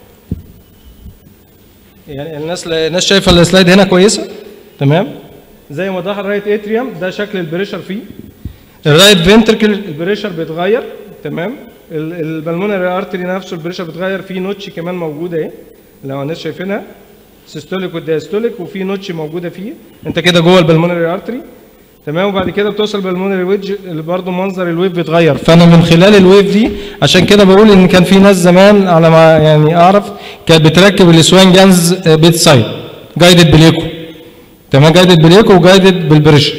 يعني الناس الناس شايفه السلايد هنا كويسه تمام. زي ما ظهر الرايت اتريوم ده شكل البريشر فيه. الرايت فينتركل البريشر بيتغير تمام. البلمونري ارتري نفسه البريشر بيتغير، فيه نوتش كمان موجوده اهي لو الناس شايفينها سيستوليك والدايستوليك، وفي نوتش موجوده فيه. انت كده جوه البلمونري ارتري تمام. وبعد كده بتوصل بالمونري ويدج اللي برضه منظر الويف بيتغير. فانا من خلال الويف دي عشان كده بقول ان كان في ناس زمان على ما يعني اعرف كانت بتركب السوان جانز بيت سايد جايدد بالايكو تمام، جايدد بالايكو وجايدد بالبريشر.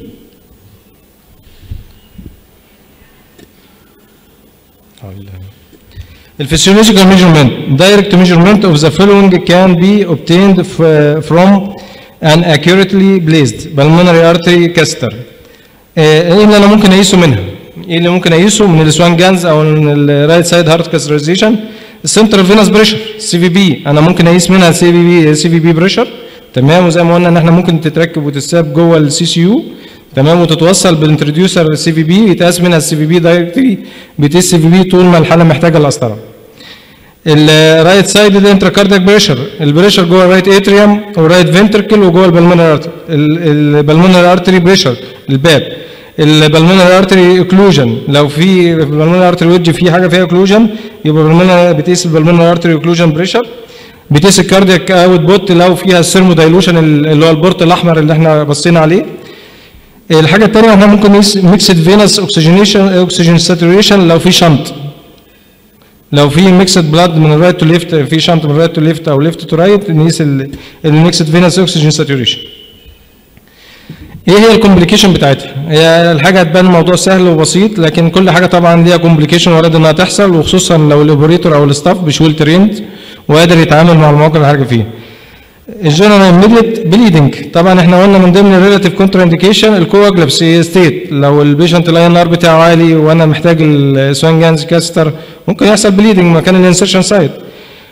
الفسيولوجيكال ميجرمنت دايركت ميجرمنت اوف ذا فولوينج كان بي obtained from an accurately placed pulmonary artery catheter. ايه اللي انا ممكن اقيسه منها؟ ايه اللي ممكن اقيسه من السوان جانز او من الرايت سايد هارت كاسترايزيشن؟ السنترال فينس بريشر سي في بي، انا ممكن اقيس منها سي في بي سي في بي بريشر تمام. وزي ما قلنا ان احنا ممكن تتركب وتتساب جوه السي سي يو تمام، وتتوصل بالانتروديوسر سي في بي يتقاس منها السي في بي دايركتلي، بتقيس السي في بي طول ما الحاله محتاجه القسطره. الرايت سايد الانتراكاردياك بريشر، البريشر جوه الرايت اتريوم والرايت فنتركل وجوه البلمونري ارتري. البلمونري ارتري بريشر الباب، البلمونري ارتري اوكلوجن، لو في البلمونري ارتري ويدج في حاجه فيها اوكلوجن يبقى البلمونري بتقيس البلمونري ارتري اوكلوجن بريشر. بتقيس الكاردياك اوت بوت لو فيها السيرمو دايلوشن اللي هو البورت الاحمر اللي احنا بصينا عليه. الحاجه الثانيه احنا ممكن نقيس ميكسد فينس اوكسجينيشن اوكسجين ساتوريشن لو في شنط، لو في ميكسد بلاد من الرايت تو ليفت، في شنط من الرايت تو ليفت او ليفت تو رايت نقيس الميكسد فينس اوكسجين ساتوريشن. ايه هي الكومبليكيشن بتاعتها؟ هي الحاجه هتبان الموضوع سهل وبسيط، لكن كل حاجه طبعا ليها كومبليكيشن وارد انها تحصل، وخصوصا لو الاوبريتور او الستاف مش ويل تريند وقادر يتعامل مع المواقف اللي حاجه فيها. الجنرال ايميديت بليدنج، طبعا احنا قلنا من ضمن الريلاتيف كونترا انديكيشن الكواجلابسي ستيت، لو البيشنت الاي ان ار بتاعه عالي وانا محتاج السوان جانز كاستر ممكن يحصل بليدنج مكان الانسرشن سايت.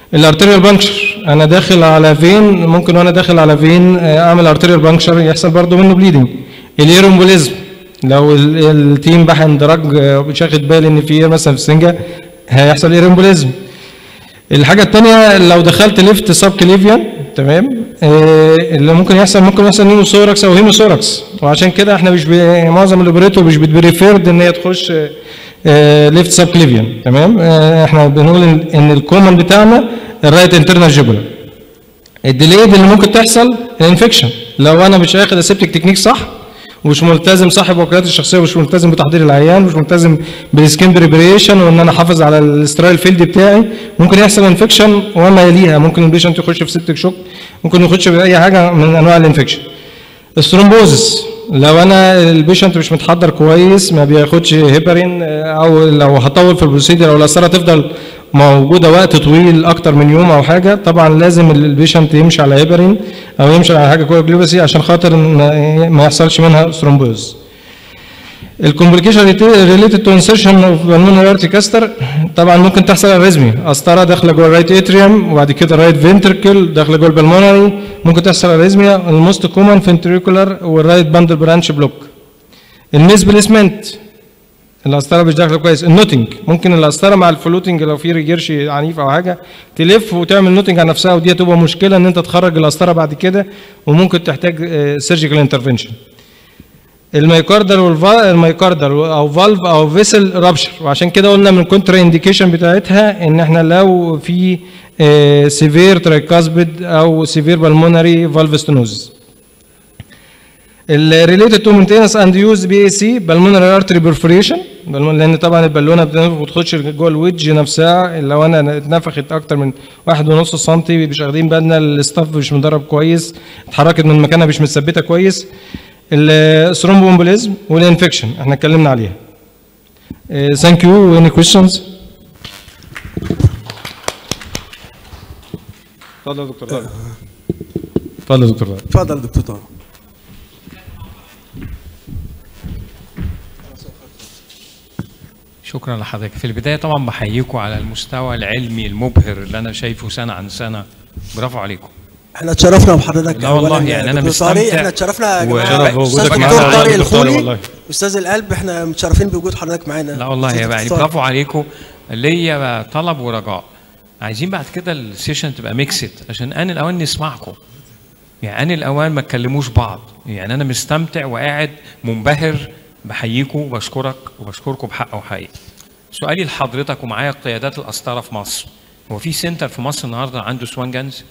الارتيريال بانكشر، انا داخل على فين، ممكن وانا داخل على فين اعمل ارتيريال بانكشر يحصل برضه منه بليدنج. الايرومبوليزم، لو التيم بحن درج مش واخد بالي ان في مثلا في السنجه هيحصل ايرومبوليزم. الحاجه الثانيه لو دخلت ليفت سب كليفيان، تمام، اللي ممكن يحصل ممكن يحصل نيموثوركس او هيموثوركس، وعشان كده احنا مش معظم الاوبريتور مش بتبريفيرد ان هي تخش ليفت سب كليفيان، تمام. احنا بنقول ان الكومن بتاعنا الرايت انترنال جوجولار. الديليد اللي ممكن تحصل الانفكشن، لو انا مش واخد السيبتيك تكنيك صح ومش ملتزم صاحب وكالات الشخصيه ومش ملتزم بتحضير العيان ومش ملتزم بالسكين بريبريشن وان انا احافظ على الاسترايل فيلد بتاعي، ممكن يحصل انفكشن وما يليها، ممكن البيشنت يخش في سيبتيك شوك، ممكن يخش باي حاجه من انواع الانفكشن. الثرومبوزس، لو انا البيشنت مش متحضر كويس ما بياخدش هيبرين، او لو هطول في البروسيدر او القسطره تفضل موجوده وقت طويل اكتر من يوم او حاجه، طبعا لازم البيشنت يمشي على هيبرين او يمشي على حاجه كوجلوباسي عشان خاطر ما يحصلش منها ثرومبوز. الكومبليكيشن ريليتد تو انسرشن اوف بالمونري ارتري كاستر، طبعا ممكن تحصل اريزمي، قسطره داخله جوه الرايت اتريوم وبعد كده الرايت فينتركل داخله جوه البلمونري، ممكن تحصل اريزميا. الموست كومن فنتريكولار والرايت باندل برانش بلوك. الميسبليسمنت، القسطره مش داخله كويس. النوتنج، ممكن القسطره مع الفلوتنج لو في ريجيرش عنيف او حاجه تلف وتعمل نوتنج على نفسها، ودي تبقى مشكله ان انت تخرج القسطره بعد كده وممكن تحتاج سيرجيكال انترفنشن. الميوكاردال والميوكاردال او فالف او فيسل رابشر، وعشان كده قلنا من كونترا انديكيشن بتاعتها ان احنا لو في سيفير ترايكاسبيد او سيفير بالمونري فالف ستينوز. الريليتد تو مينتيننس اند يوز بي اي سي بالمونري ارتري بيرفوريشن، لان طبعا البالونه ما بتخش جوه الويدج نفسها، لو انا اتنفخت اكتر من واحد ونص سنتي مش واخدين بالنا، الستاف مش مدرب كويس، اتحركت من مكانها مش متثبته كويس. الثرومبومبوليزم والانفكشن احنا اتكلمنا عليها. ثانك يو. اني كويشنز؟ اتفضل يا دكتور طارق. اتفضل يا دكتور طارق. اتفضل يا دكتور طارق. شكرا لحضرتك. في البدايه طبعا بحييكم على المستوى العلمي المبهر اللي انا شايفه سنه عن سنه، برافو عليكم. احنا اتشرفنا بحضرتك. لا والله يعني انا مستمتع. احنا اتشرفنا يا جماعه. استاذ دكتور طارق الخولي استاذ القلب، احنا متشرفين بوجود حضرتك معانا. لا والله يا يعني برافو عليكم. ليا طلب ورجاء، عايزين بعد كده السيشن تبقى ميكسد عشان ان الاوان نسمعكم، يعني ان الاوان ما تكلموش بعض. يعني انا مستمتع وقاعد منبهر، بحييكم وبشكرك وبشكركم بحق وحقيقي. سؤالي لحضرتك ومعايا قيادات القسطره في مصر، هو في سنتر في مصر النهارده عنده سوان جانز؟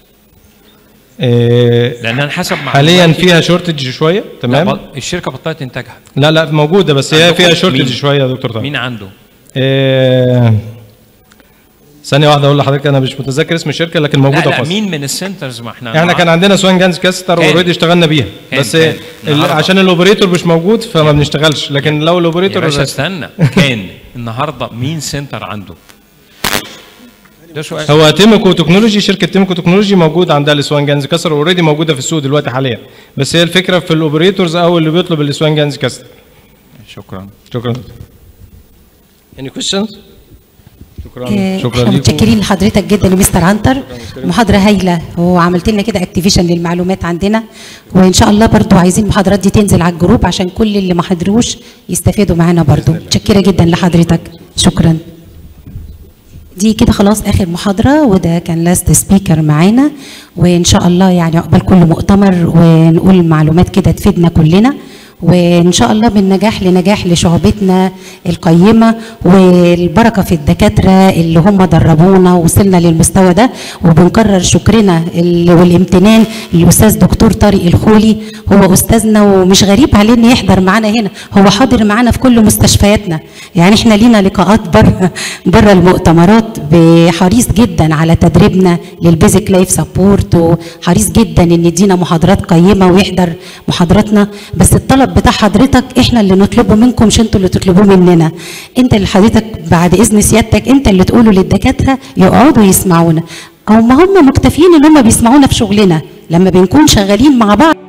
إيه، لان انا حسب حاليا فيها شورتج شويه، تمام. لا الشركه بطلت انتاجها. لا لا موجوده بس هي فيها شورتج شويه يا دكتور طارق. مين عنده؟ إيه، ثانيه واحده اقول لحضرتك، انا مش متذكر اسم الشركه لكن موجوده لا لا في مصر. مين من السنترز؟ ما احنا احنا كان عندنا سوان جانز كاستر اوريدي اشتغلنا بيها، بس كان. كان. عشان الاوبريتور مش موجود فما بنشتغلش، لكن لو الاوبريتور يا باشا استنى كان النهارده مين سنتر عنده؟ ده سؤال. هو تيمكو تكنولوجي، شركه تيمكو تكنولوجي موجود عندها السوان جانز كاستر اوريدي موجوده في السوق دلوقتي حاليا، بس هي الفكره في الاوبريتورز او اللي بيطلب السوان جانز كاستر. شكرا. شكرا. Any questions؟ شكرا. آه شكرا لكم. متشكرين لحضرتك جدا يا مستر عنتر، محاضره هايله وعملت لنا كده اكتيفيشن للمعلومات عندنا، وان شاء الله برضو عايزين المحاضرات دي تنزل على الجروب عشان كل اللي ما حضروش يستفادوا معانا برضو. متشكره جدا لحضرتك، شكرا. دي كده خلاص اخر محاضره، وده كان لاست سبيكر معانا، وان شاء الله يعني عقبال كل مؤتمر ونقول معلومات كده تفيدنا كلنا، وان شاء الله من نجاح لنجاح لشعبتنا القيمه، والبركه في الدكاتره اللي هم دربونا ووصلنا للمستوى ده. وبنكرر شكرنا والامتنان للاستاذ دكتور طارق الخولي، هو استاذنا ومش غريب عليه انه يحضر معانا هنا، هو حاضر معانا في كل مستشفياتنا، يعني احنا لينا لقاءات بره بره المؤتمرات، بحريص جدا على تدريبنا للبيزك لايف سبورت، وحريص جدا ان يدينا محاضرات قيمه ويحضر محاضراتنا. بس الطلب بتاع حضرتك احنا اللي نطلبه منكم، مش انتوا اللي تطلبوه مننا. انت اللي حضرتك بعد اذن سيادتك انت اللي تقولوا للدكاتره يقعدوا يسمعونا، او ما هم مكتفيين ان هم بيسمعونا في شغلنا لما بنكون شغالين مع بعض.